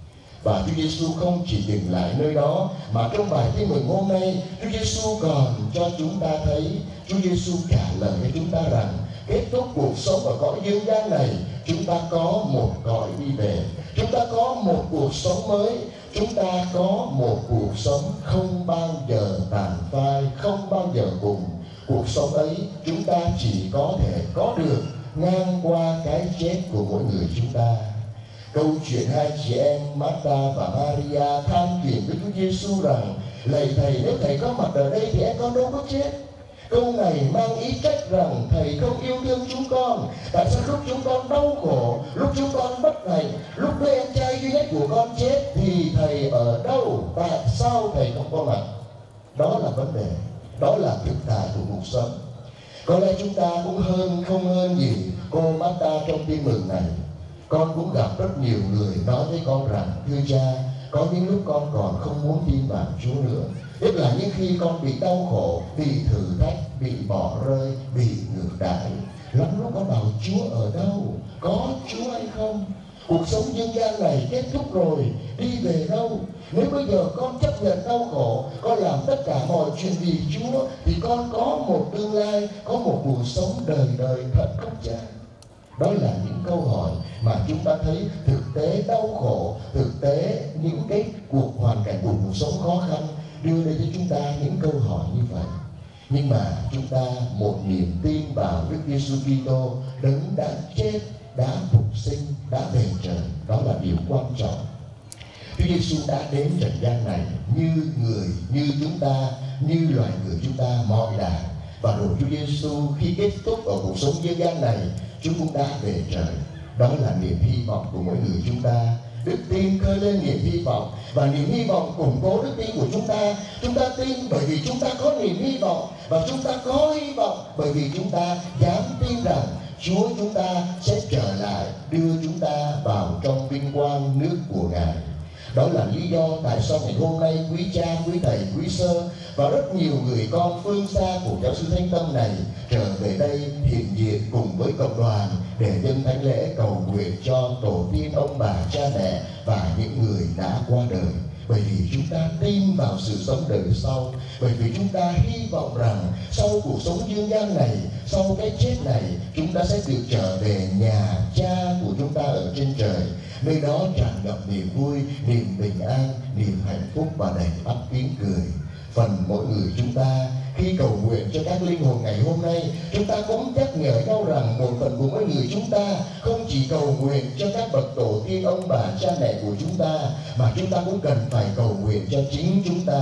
Và Chúa Giêsu không chỉ dừng lại nơi đó, mà trong bài tin mừng hôm nay, Chúa Giêsu còn cho chúng ta thấy, Chúa Giêsu trả lời với chúng ta rằng kết thúc cuộc sống ở cõi dương gian này, chúng ta có một cõi đi về, chúng ta có một cuộc sống mới, chúng ta có một cuộc sống không bao giờ tàn phai, không bao giờ cùng. Cuộc sống ấy chúng ta chỉ có thể có được ngang qua cái chết của mỗi người chúng ta. Câu chuyện hai chị em Martha và Maria than phiền với Chúa Giêsu rằng: lạy Thầy, nếu Thầy có mặt ở đây thì em con đâu có chết. Câu này mang ý trách rằng Thầy không yêu thương chúng con. Tại sao lúc chúng con đau khổ, lúc chúng con bất hạnh, lúc đứa em trai duy nhất của con chết thì Thầy ở đâu? Tại sao Thầy không có mặt? Đó là vấn đề, đó là thực tại của cuộc sống. Có lẽ chúng ta cũng hơn không hơn gì cô Martha trong tin mừng này. Con cũng gặp rất nhiều người nói với con rằng: thưa cha, có những lúc con còn không muốn tin vào Chúa nữa. Nhất là những khi con bị đau khổ, bị thử thách, bị bỏ rơi, bị ngược đãi. Lắm lúc con bảo: Chúa ở đâu? Có Chúa hay không? Cuộc sống dương gian này kết thúc rồi, đi về đâu? Nếu bây giờ con chấp nhận đau khổ, con làm tất cả mọi chuyện vì Chúa, thì con có một tương lai, có một cuộc sống đời đời thật không cha? Đó là những câu hỏi mà chúng ta thấy thực tế đau khổ, thực tế những cái cuộc hoàn cảnh của cuộc sống khó khăn đưa đến cho chúng ta những câu hỏi như vậy. Nhưng mà chúng ta một niềm tin vào Đức Giêsu Kitô, đấng đã chết, đã phục sinh, đã về trời, đó là điều quan trọng. Chúa Giêsu đã đến trần gian này như người, như chúng ta, như loài người chúng ta mọi đàn. Và rồi Chúa Giêsu khi kết thúc ở cuộc sống dương gian này, Chúa cũng đã về trời. Đó là niềm hy vọng của mỗi người chúng ta. Đức tin khơi lên niềm hy vọng, và niềm hy vọng củng cố đức tin của chúng ta. Chúng ta tin bởi vì chúng ta có niềm hy vọng, và chúng ta có hy vọng bởi vì chúng ta dám tin rằng Chúa chúng ta sẽ trở lại đưa chúng ta vào trong vinh quang nước của Ngài. Đó là lý do tại sao ngày hôm nay quý cha, quý thầy, quý sơ và rất nhiều người con phương xa của giáo sư Thánh Tâm này trở về đây hiện diện cùng với cộng đoàn để dâng thánh lễ cầu nguyện cho tổ tiên, ông bà, cha mẹ và những người đã qua đời. Bởi vì chúng ta tin vào sự sống đời sau, bởi vì chúng ta hy vọng rằng sau cuộc sống dương gian này, sau cái chết này, chúng ta sẽ được trở về nhà cha của chúng ta ở trên trời. Nơi đó tràn ngập niềm vui, niềm bình an, niềm hạnh phúc và đầy ắp tiếng cười. Phần mỗi người chúng ta khi cầu nguyện cho các linh hồn ngày hôm nay, chúng ta cũng nhắc nhở nhau rằng một phần của mỗi người chúng ta không chỉ cầu nguyện cho các bậc tổ tiên, ông bà, cha mẹ của chúng ta, mà chúng ta cũng cần phải cầu nguyện cho chính chúng ta.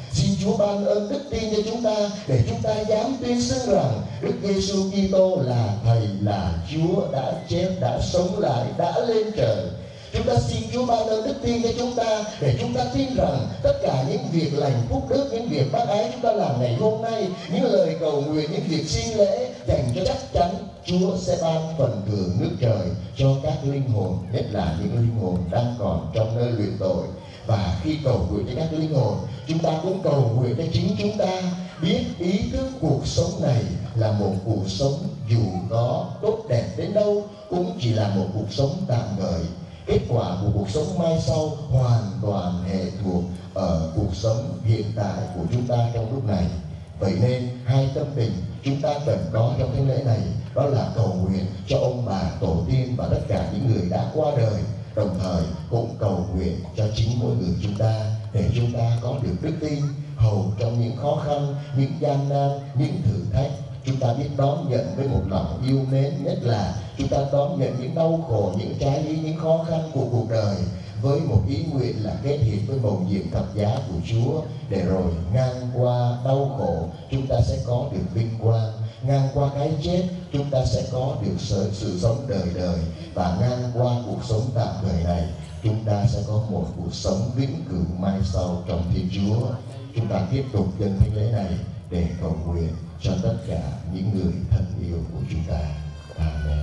Xin Chúa ban ơn đức tin cho chúng ta để chúng ta dám tuyên xưng rằng Đức Giêsu Kitô là Thầy, là Chúa, đã chết, đã sống lại, đã lên trời. Chúng ta xin Chúa ban ơn đức tin cho chúng ta để chúng ta tin rằng tất cả những việc lành phúc đức, những việc bác ái chúng ta làm ngày hôm nay, những lời cầu nguyện, những việc xin lễ dành cho chắc chắn Chúa sẽ ban phần thưởng nước trời cho các linh hồn, nhất là những linh hồn đang còn trong nơi luyện tội. Và khi cầu nguyện cho các linh hồn, chúng ta cũng cầu nguyện cho chính chúng ta biết ý thức cuộc sống này là một cuộc sống dù có tốt đẹp đến đâu cũng chỉ là một cuộc sống tạm thời. Kết quả của cuộc sống mai sau hoàn toàn hệ thuộc ở cuộc sống hiện tại của chúng ta trong lúc này. Vậy nên hai tâm tình chúng ta cần có trong thánh lễ này, đó là cầu nguyện cho ông bà tổ tiên và tất cả những người đã qua đời, đồng thời cũng cầu nguyện cho chính mỗi người chúng ta để chúng ta có được đức tin hầu trong những khó khăn, những gian nan, những thử thách. Chúng ta biết đón nhận với một lòng yêu mến, nhất là chúng ta đón nhận những đau khổ, những trái ý, những khó khăn của cuộc đời với một ý nguyện là kết hiệp với mầu nhiệm thập giá của Chúa, để rồi ngang qua đau khổ chúng ta sẽ có được vinh quang, ngang qua cái chết chúng ta sẽ có được sự, sự sống đời đời, và ngang qua cuộc sống tạm thời này chúng ta sẽ có một cuộc sống vĩnh cửu mai sau trong Thiên Chúa. Chúng ta tiếp tục dâng thánh lễ này để cầu nguyện cho tất cả những người thân yêu của chúng ta. Amen.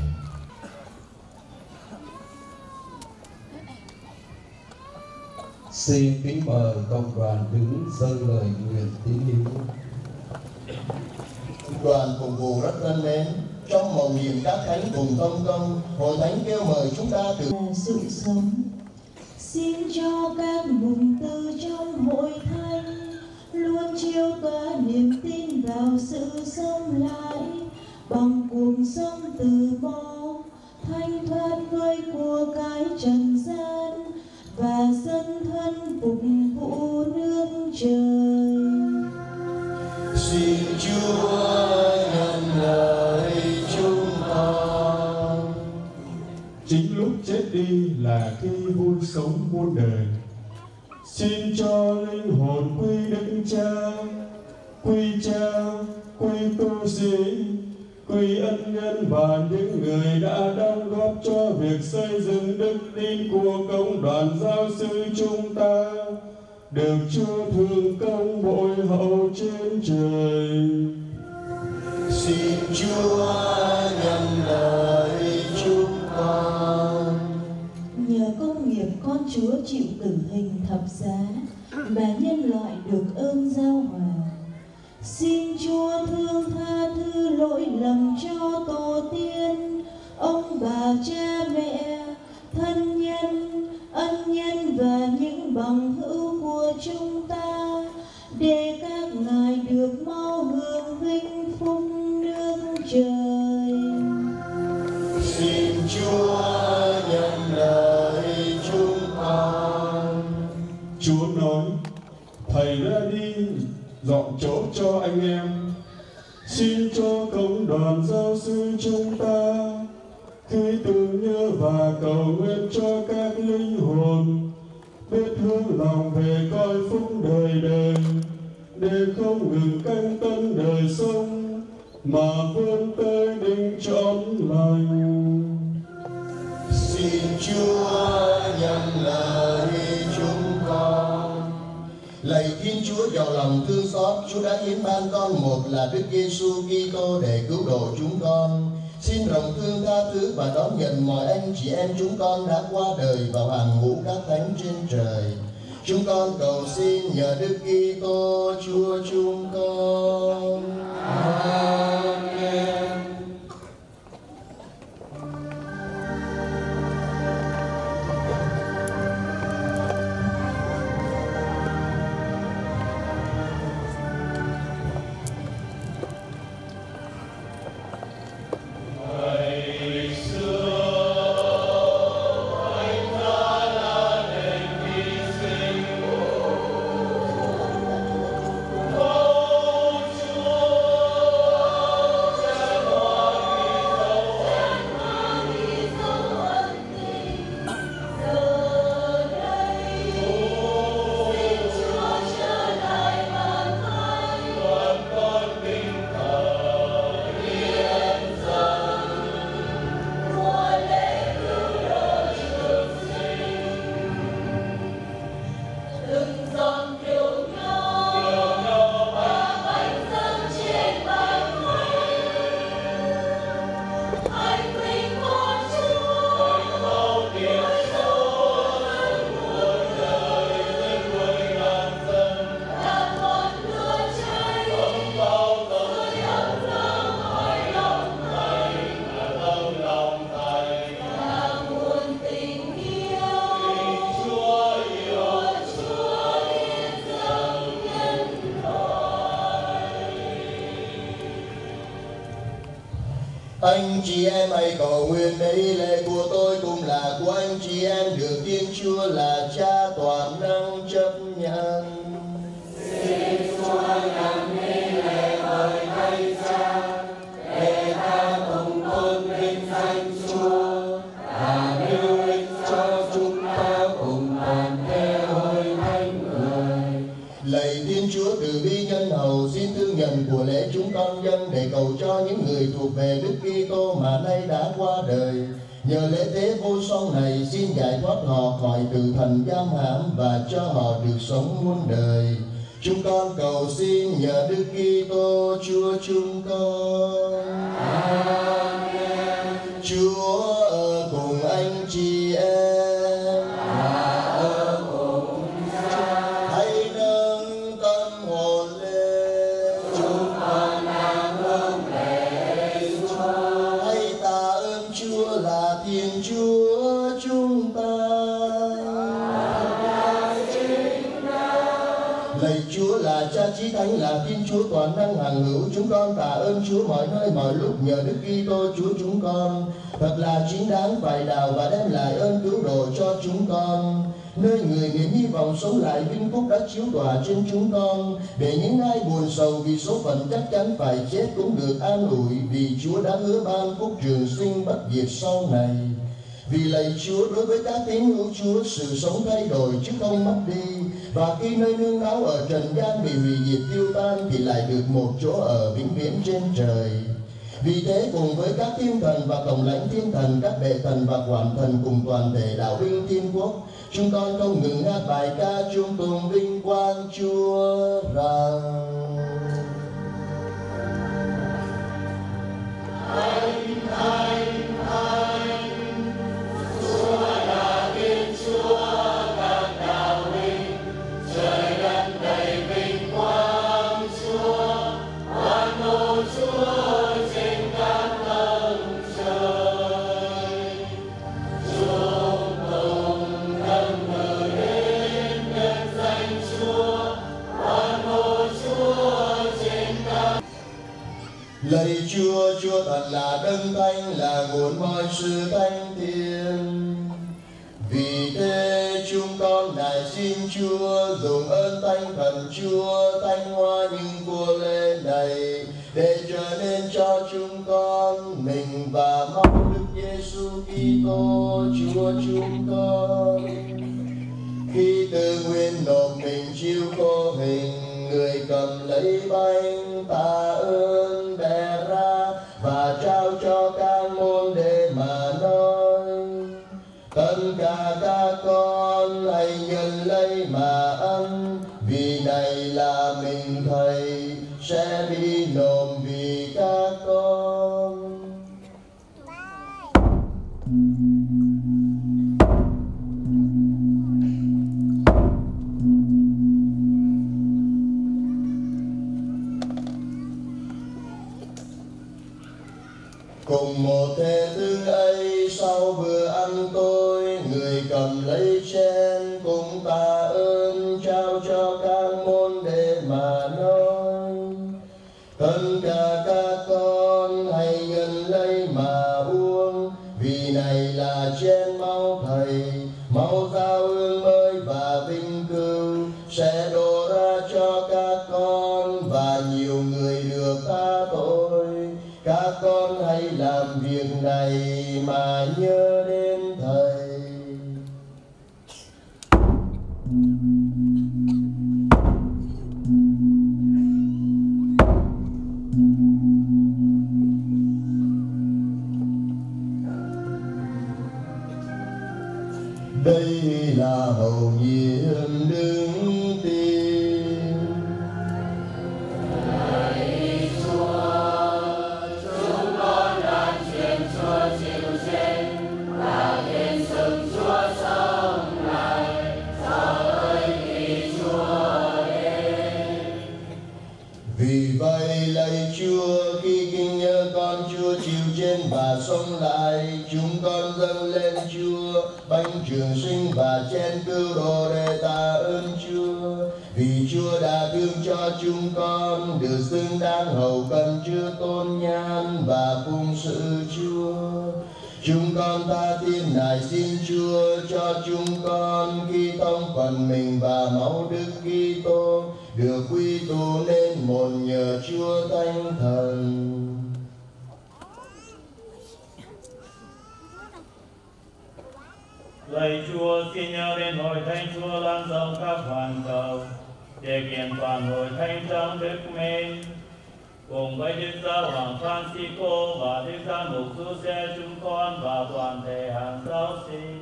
Xin kính mời cộng đoàn đứng dâng lời nguyện tín hiếu. Đoàn phục vụ rất thân mến, trong mầu nhiệm các thánh cùng công công, hội thánh kêu mời chúng ta từ sự sống. Xin cho các mùng từ trong hội thánh luôn chiếu tỏa niềm tin vào sự sống lại, bằng cuộc sống từ bỏ thanh thoát với của cái trần gian và dâng thân phục vụ nước trời. Xin Chúa nhận lời chúng con. Chính lúc chết đi là khi vui sống muôn đời. Xin cho linh hồn quy Đức Cha, quy Cha, quy tu sĩ, quy ân nhân và những người đã đóng góp cho việc xây dựng đức tin của công đoàn giáo sư chúng ta, được Chúa thương công bội hậu trên trời. Xin Chúa nhận lời chúng con. Nhờ công nghiệp con Chúa chịu tử hình thập giá mà nhân loại được ơn giao hòa. Xin Chúa thương tha thứ lỗi lầm cho tổ tiên, ông bà cha mẹ, thân nhân, ân nhân và những bằng hữu của chúng ta, để các ngài được mau hưởng vinh phúc nước trời. Xin Chúa nhận lời chúng con. Chúa nói: Thầy ra đi dọn chỗ cho anh em. Xin cho công đoàn giáo sư chúng ta khi tưởng nhớ và cầu nguyện cho các linh hồn biết hướng lòng về coi phúc đời đời, để không ngừng canh tân đời sống mà vươn tới đỉnh chót lành. Xin Chúa nhận lời chúng con. Lạy Thiên Chúa giàu lòng thương xót, Chúa đã hiến ban con một là Đức Giêsu Kitô để cứu độ chúng con. Xin rộng thương tha thứ và đón nhận mọi anh chị em chúng con đã qua đời vào hàng ngũ các thánh trên trời. Chúng con cầu xin nhờ Đức Kitô Chúa chúng con. Amen. Chúa Anh chị em hãy cầu nguyện để lễ của tôi cũng là của anh chị em được Thiên Chúa là Cha toàn năng chấp nhận. Xin Chúa nhận nghi lễ bởi Thầy Cha để ta cùng tôn vinh danh Chúa và lưu ích cho chúng ta cùng toàn thể hội thánh người. Lạy Thiên Chúa từ bi nhân hậu, xin thương nhận của lễ chúng con dâng để cầu cho những người thuộc về Đức Kitô mà nay đã qua đời. Nhờ lễ tế vô song này, xin giải thoát họ khỏi tử thần giam hãm và cho họ được sống muôn đời. Chúng con cầu xin nhờ Đức Kitô Chúa chúng con. Amen. Chúa ở cùng anh chị em và ở cùng Cha. Hãy nâng tâm hồn lên, Chúng con đang hướng về Chúa. hãy tạ ơn Chúa là Thiên Chúa chúng ta. Lạy Chúa là Cha Chí Thánh, là Thiên Chúa toàn năng hằng hữu, chúng con tạ ơn Chúa mọi nơi mọi lúc nhờ Đức Kitô Chúa chúng con. Thật là chính đáng phải đào và đem lại ơn cứu độ cho chúng con. Nơi người niềm hy vọng sống lại vinh phúc đã chiếu tỏa trên chúng con, để những ai buồn sầu vì số phận chắc chắn phải chết cũng được an ủi, vì Chúa đã hứa ban phúc trường sinh bất diệt sau này. Vì lạy Chúa, đối với các tín hữu Chúa, sự sống thay đổi chứ không mất đi, và khi nơi nương náu ở trần gian bị hủy diệt tiêu tan thì lại được một chỗ ở vĩnh viễn trên trời. Vì thế cùng với các thiên thần và tổng lãnh thiên thần, các đệ thần và quản thần cùng toàn thể đạo binh thiên quốc, chúng con không ngừng hát bài ca chung tùng vinh quang Chúa rằng: Thánh, Thánh, Thánh, Chúa là Thiên Chúa các đạo binh, trời đất đầy vinh quang Chúa, hoan hô Chúa trên các tầng trời. Chúng cùng thầm ngợi đến nhân danh Chúa, hoan hô Chúa trên các. Lạy Chúa, Chúa thật là đấng thánh, là nguồn mọi sự thánh thiện. Vì thế chúng con nài xin Chúa dùng ơn Thánh Thần Chúa thánh hóa những của lễ này, để trở nên cho chúng con mình và mong Đức Giêsu Kitô Chúa chúng con. Khi tự nguyện nộp mình chịu khổ hình, người cầm lấy bánh tạ ơn bẻ ra và trao cho các môn đệ mà nói: tất cả các con hãy nhận lấy mà ăn, vì này là mình Thầy sẽ bị nộp vì các con. Cùng một thế thức ấy, sau bữa ăn tối, người cầm lấy chén cũng tạ ơn trao cho các môn đệ mà nói: tất cả các con hãy nhận lấy mà uống, vì này là chén máu Thầy, máu giao ương mới và vinh cửu, sẽ đổ ra cho các con và nhiều người được tha tội. Các con hãy làm việc này mà nhớ đến Thầy. Đây là hầu nhiệm đứng tin. Lạy Chúa, chúng con đang truyền Chúa chịu chết và hiến dâng Chúa sống lại, cho ơi vì Chúa đến. Vì vậy lạy Chúa, khi kinh nhớ con Chúa chịu chết và sống lại, chúng con dâng lên Chúa bánh trường sinh và chén cứu độ để tạ ơn Chúa, vì Chúa đã thương xưng cho chúng con được xứng đáng hầu cần chứa tôn nhan và phụng sự Chúa. Chúng con ta tin nài xin Chúa cho chúng con khi tông phần mình và máu Đức Kitô được quy tụ nên một nhờ Chúa Thánh Thần. Lạy Chúa, xin nhớ đến hội thánh Chúa lan rộng khắp hoàn cầu, để kiện toàn hội thánh trong đức mình, cùng với Đức Giáo hoàng Francisco và Đức Giám mục Giuse chúng con và toàn thể hàng giáo sĩ.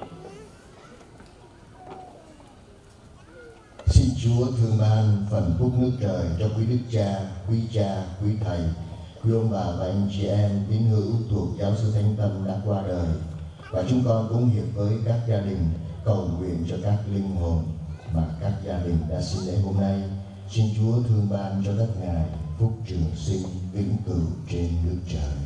Xin Chúa thương ban phần phúc nước trời cho quý đức cha, quý cha, quý thầy, quý ông bà và anh chị em tín hữu thuộc giáo xứ Thánh Tâm đã qua đời. Và chúng con cũng hiệp với các gia đình cầu nguyện cho các linh hồn mà các gia đình đã sinh lễ hôm nay. Xin Chúa thương ban cho các ngài phúc trường sinh vĩnh cửu trên nước trời.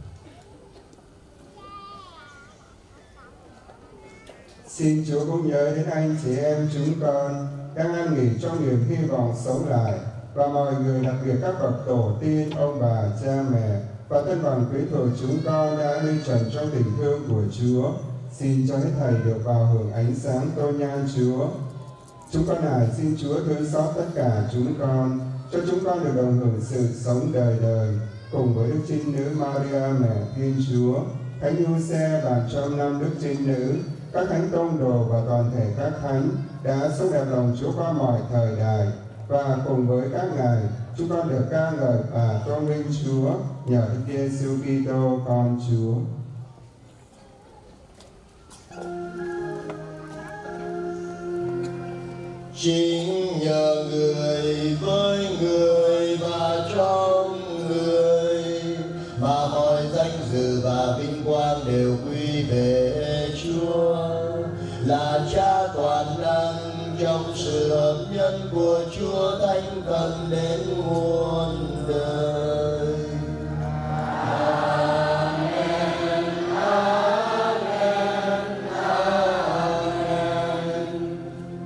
Xin Chúa cũng nhớ đến anh chị em chúng con đang an nghỉ trong niềm hy vọng sống lại, và mọi người, đặc biệt các bậc tổ tiên, ông bà, cha mẹ và thân bằng quý thuộc chúng con đã lên trần trong tình thương của Chúa. Xin cho hết thảy được vào hưởng ánh sáng tôn nhan Chúa. Chúng con nài xin Chúa thương xót tất cả chúng con, cho chúng con được đồng hưởng sự sống đời đời cùng với Đức Trinh Nữ Maria mẹ Thiên Chúa, Thánh Giuse bạn trong năm Đức Trinh Nữ, các thánh tông đồ và toàn thể các thánh đã sống đẹp lòng Chúa qua mọi thời đại. Và cùng với các ngài, chúng con được ca ngợi và tôn vinh Chúa nhờ Đức Giêsu Kitô con Chúa. Chính nhờ người với người và trong người mà mọi danh dự và vinh quang đều quy về Chúa, là Cha toàn năng trong sự hợp nhất của Chúa Thánh Thần đến muôn đời. Amen, amen, amen.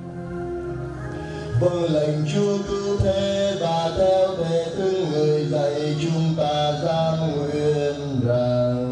Vâng lệnh Chúa cứu thế và theo thể thương người dạy chúng ta gian nguyện rằng: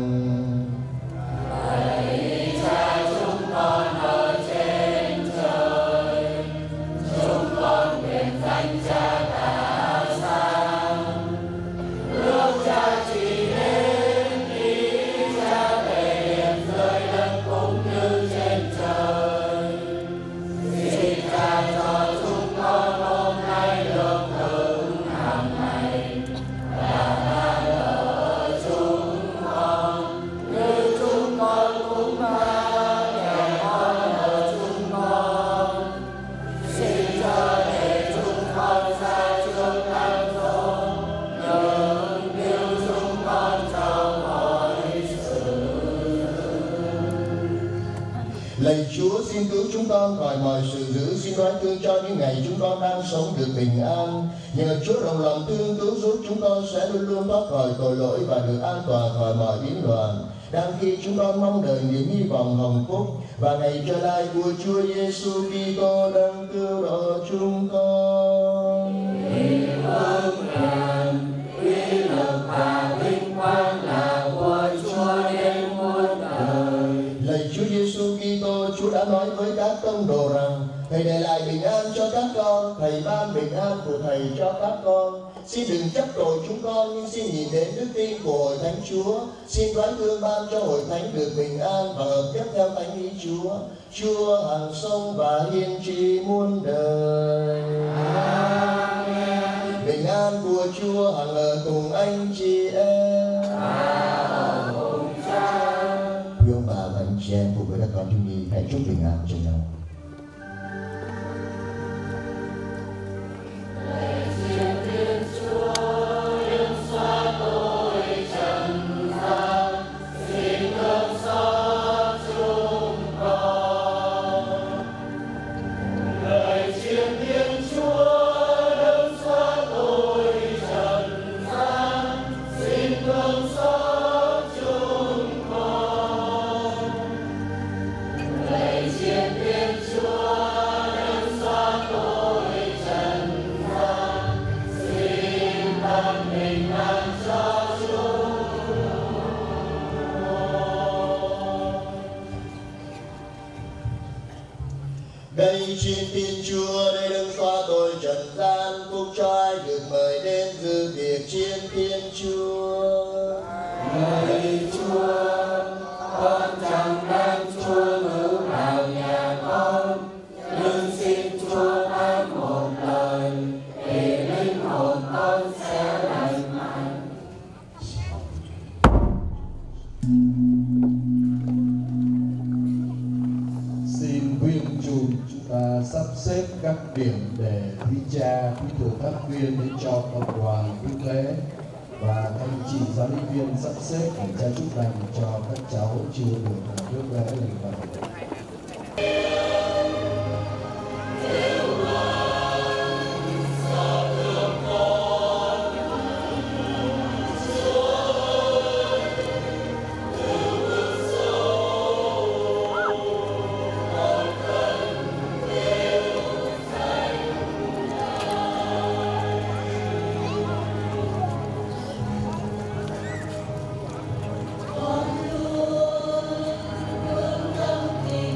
Hỡi Cha chúng con ở trên trời, chúng con nguyện danh Cha ta sang, ước Cha chỉ đến, ý Cha về hiện dưới đất cũng như trên trời. Xin Cha cho chúng con hôm nay được hưởng hàng ngày, và tha lỡ chúng con như chúng con cũng tha kẻ con nợ chúng con. Xin cho để chúng con ra trước cám dỗ, nhưng cứu chúng con trong mọi sự. Lạy Chúa, xin cứu chúng con khỏi mọi sự dữ, xin đoái thương cho những ngày chúng con đang sống được bình an. Nhờ Chúa đồng lòng thương cứu giúp chúng con sẽ luôn luôn thoát khỏi tội lỗi và được an toàn khỏi mọi biến loạn. Đang khi chúng con mong đợi niềm hy vọng hồng phúc và ngày trở lại của Chúa Giêsu Kitô đang cứu độ chúng con. Vâng rằng uy lực và vinh quang là của Chúa đến muôn đời. Lạy Chúa Giêsu Kitô, Chúa đã nói với các tông đồ rằng: Thầy để lại bình an cho các con, Thầy ban bình an của Thầy cho các con. Xin đừng chấp tội chúng con, nhưng xin nhìn đến đức tin của hội thánh Chúa. Xin đoái thương ban cho hội thánh được bình an và hợp nhất theo thánh ý Chúa. Chúa hằng sống và hiên trị muôn đời. Amen. Bình an của Chúa hằng ở cùng anh chị em. Và cùng Cha. Quý ông bà và anh chị em cùng với các con chúng nhi hãy chúc bình an cho nhau. Hãy Đây xin tin Chúa, đây đấng xóa tội trần gian, phúc cho ai được mời đến dự tiệc chiên Thiên Chúa. Lạy Chúa, con chẳng đem Chúa ngữ vào nhà con, nhưng xin Chúa nói một lời, thì linh hồn con sẽ lành mạnh. Xin quyên chủ chúng ta sắp xếp các điểm để quý cha, quý thừa tác viên đến cho cộng đoàn quý lễ, và anh chị giáo lý viên sắp xếp để cha chúc lành cho các cháu chưa được rước lễ lần vào. Con luôn hướng tâm tình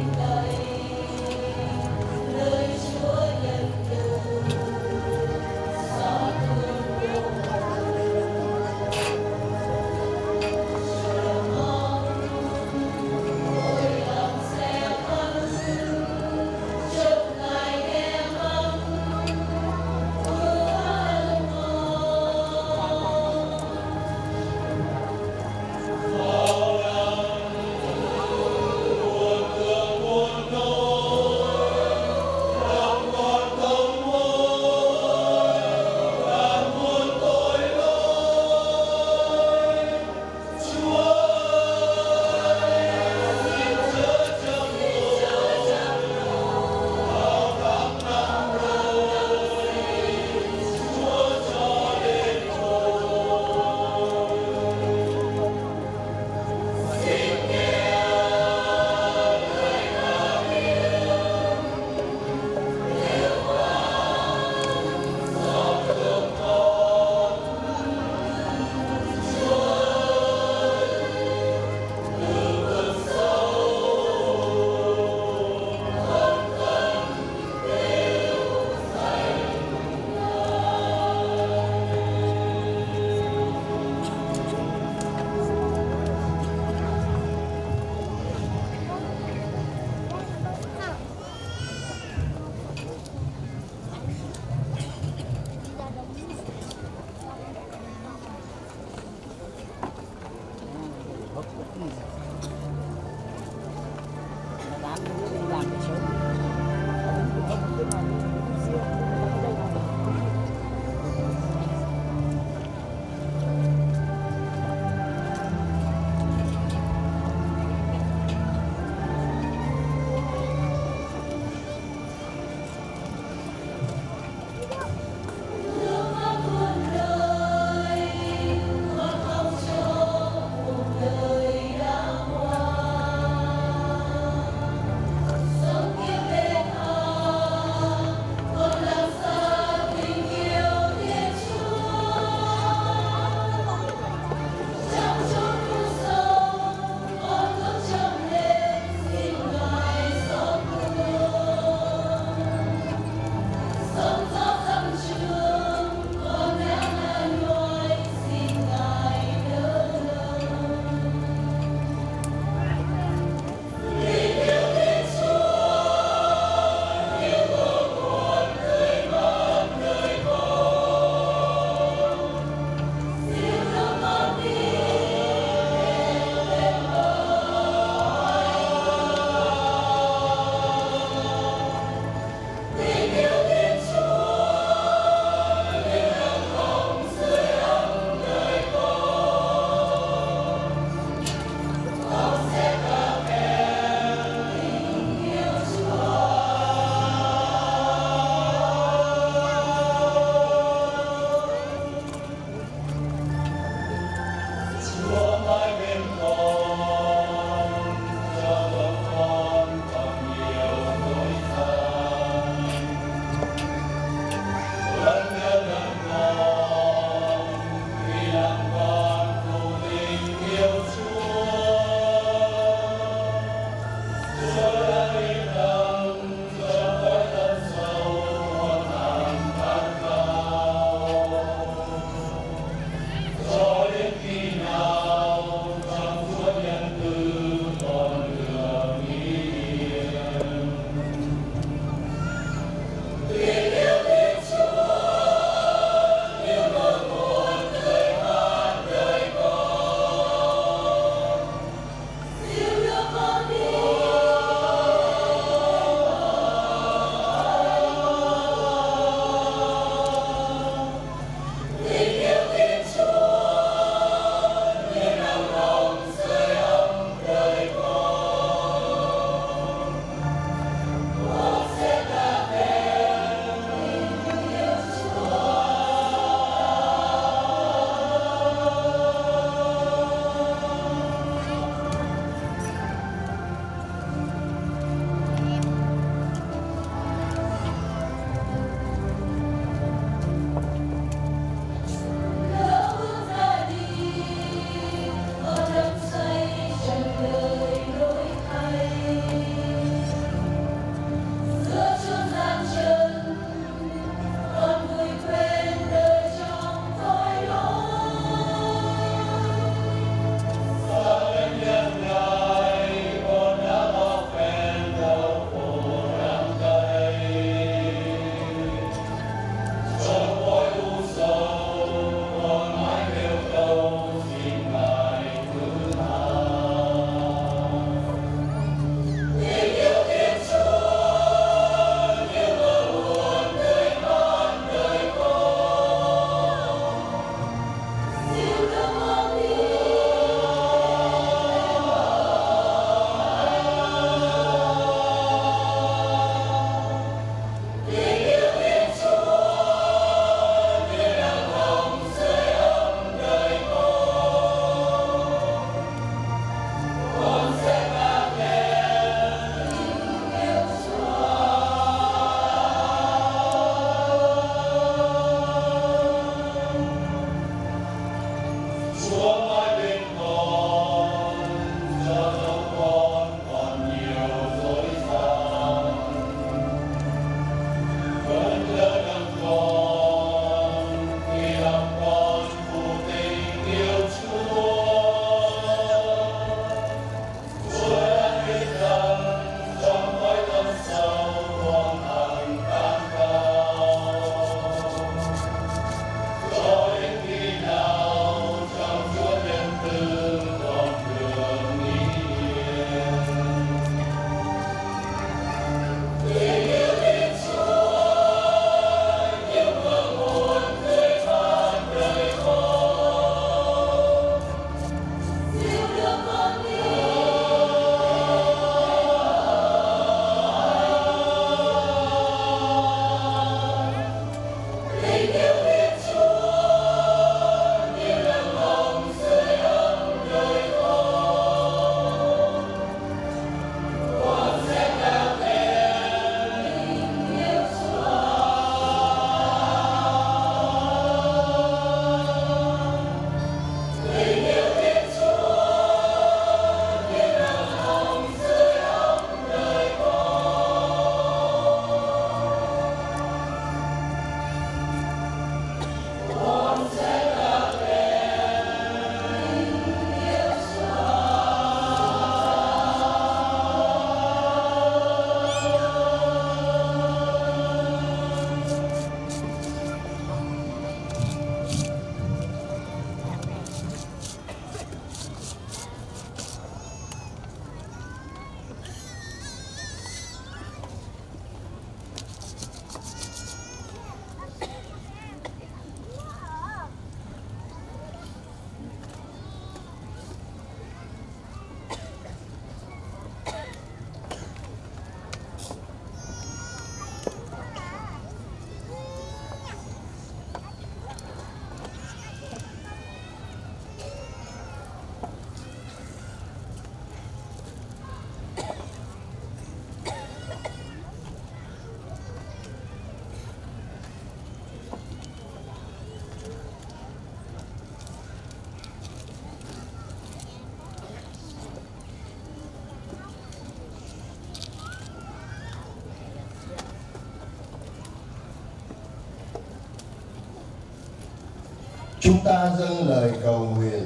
Chúng ta dâng lời cầu nguyện.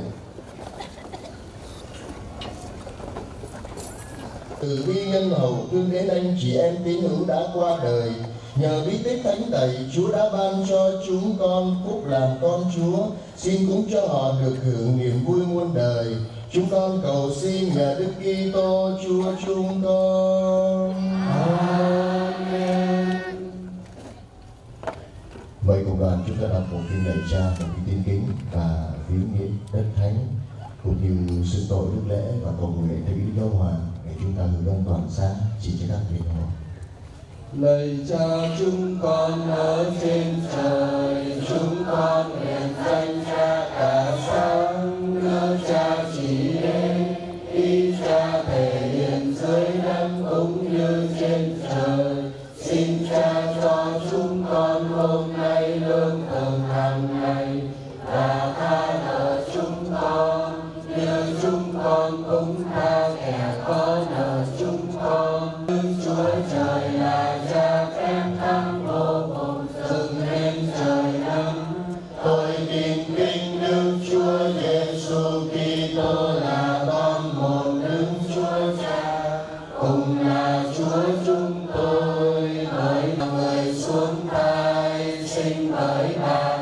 Từ bi nhân hậu thương đến anh chị em tín hữu đã qua đời, nhờ bí tích thánh tẩy, Chúa đã ban cho chúng con phúc làm con Chúa. Xin cũng cho họ được hưởng niềm vui muôn đời. Chúng con cầu xin nhờ Đức Kitô Chúa chúng con. Amen. Mời cùng đoàn chúng ta đọc một kinh lạy Cha và kinh tín kính và viếng nghĩa đất thánh, cũng như xưng tội đức lễ và cầu nguyện thầy Đức Giáo Hoàng để chúng ta hướng ơn toàn sáng chỉ cho các linh hồn. Lạy Cha chúng con ở trên trời, chúng con nguyện danh Cha cả sáng, nước Cha chỉ đến, ý Cha thể hiện dưới đất cũng như trên trời. Xin Cha cho chúng con hôm nay lương thực hàng ngày, và tha nợ chúng con như chúng con cũng tha kẻ có nợ chúng con. Nhưng Chúa trời là Cha phép thắng vô cùng, dựng nên trời đất. Tôi tin kính Đức Chúa Giêsu Kitô là con một Đức Chúa Cha, cùng là Chúa chúng tôi, bởi người xuống tay, sinh bởi bà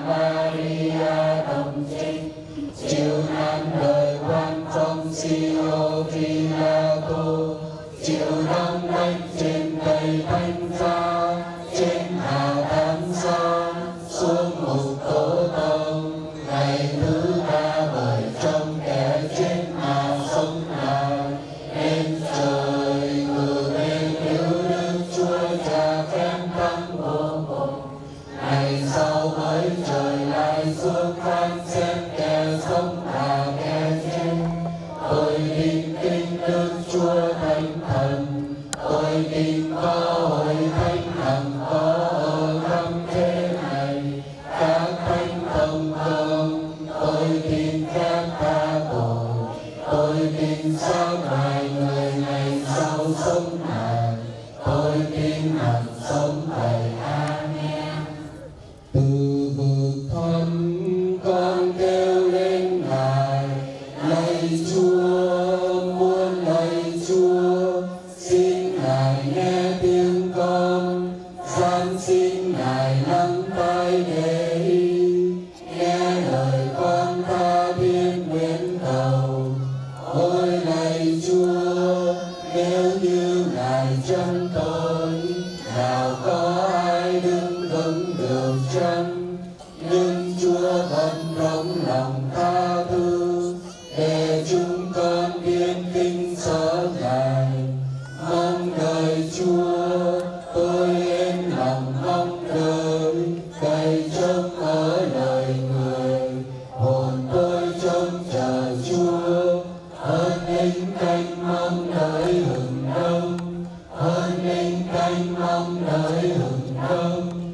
Maria đồng trinh, chịu nan đời quan trong Sio Pilato, chịu đóng đinh trên cây thánh giá, trên hà thánh giá, xuống ngục tổ tông, ngày thứ ba bởi trong kẻ chết mà sống lại, lên trời ngự lên cứu Đức Chúa Cha phép thắng vô cùng. Ngày sau với trời lại xuống phán xét kẻ sống và kẻ chết. Tôi tin kính Đức Chúa Thánh Thần, tôi tin có hội thánh thần có ở khắp thế này, các thánh thông công. Tôi tin các tha tội, tôi tin xác loài người ngày sau sống lại, tôi tin hằng sống thầy. Amen. Từ vực thẳm con kêu lên Ngài, lạy Chúa, muôn lạy Chúa, xin Ngài nghe tiếng con, gian xin Ngài lắng tai để ý, nghe lời con tha thiết nguyện cầu. Ôi lạy Chúa, nếu như Ngài chân tôi, nào có ai đứng vững được chăng? Nhưng Chúa vẫn rộng lòng tha thứ, để chúng con biết kính sợ Ngài. Mong đợi Chúa, tôi yên lòng mong đợi, cậy trông ở lời người. Hồn tôi trông chờ Chúa, hơn linh canh mong đợi hừng đông, hơn linh canh mong đợi hừng đông.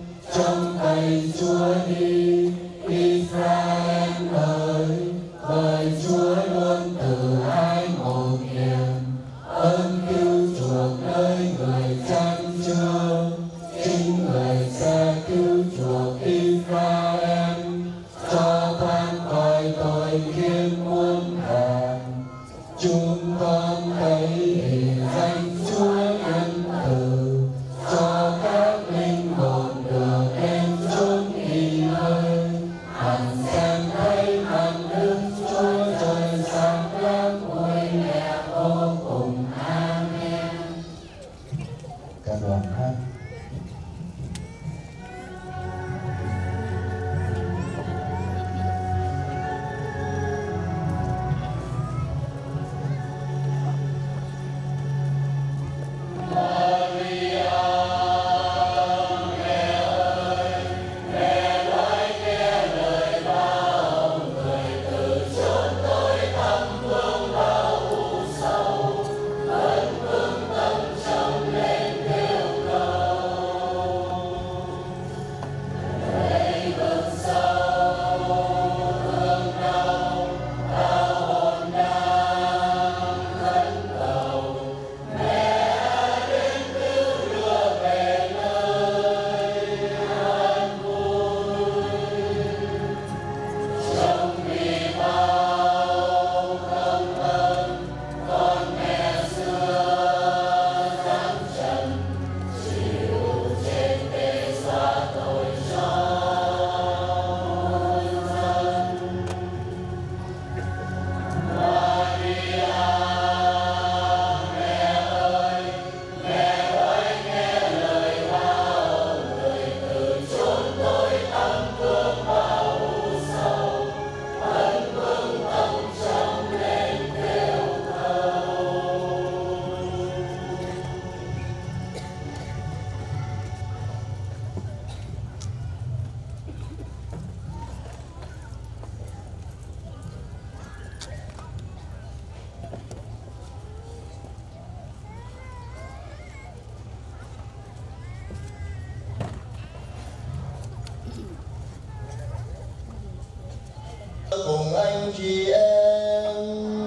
anh chị em.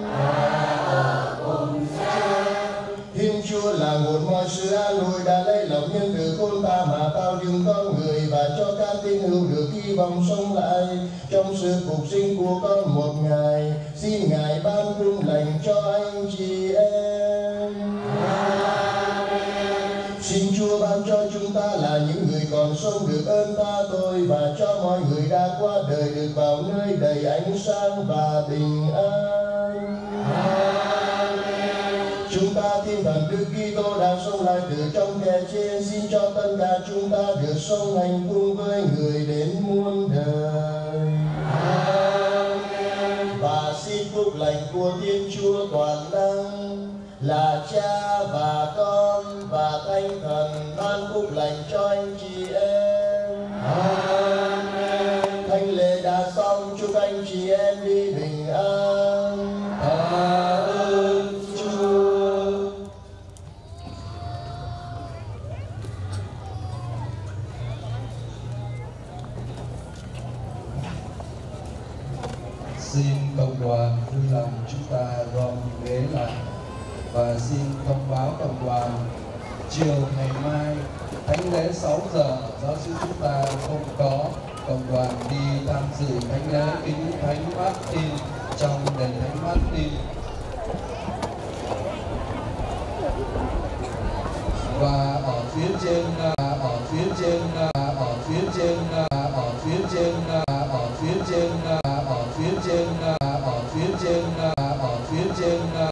Thiên Chúa là nguồn mọi sự an ủi, đã lấy lòng nhân từ khôn ta mà tạo dựng con người và cho các tín hữu được hy vọng sống lại trong sự phục sinh của con một ngày. Xin Ngài ban phúc lành cho anh chị em. Xin Chúa ban cho chúng ta là những người còn sống được ơn ta tôi, và cho mọi người đã qua đời được vào nơi đầy ánh sáng và bình an. Chúng ta tin rằng Đức Kitô đã sống lại từ trong kẻ chết. Xin cho tất cả chúng ta được sống hạnh phúc với người đến muôn đời. Và xin phúc lành của Thiên Chúa toàn năng là Cha và Con và Thánh Thần ban phúc lành cho anh chị em. Amen. Thánh lễ đã xong, chúc anh chị em đi bình an. Tạ ơn Chúa. Xin cộng đoàn vui lòng chúng ta gom ghế lại và xin thông báo cộng đoàn chiều ngày mai thánh lễ sáu giờ, giáo sư chúng ta không có, cộng đoàn đi tham dự thánh lễ kính Thánh Martin trong đền Thánh Martin. Và ở phía trên ở phía trên ở phía trên ở phía trên ở phía trên ở phía trên ở phía trên ở phía trên ở phía trên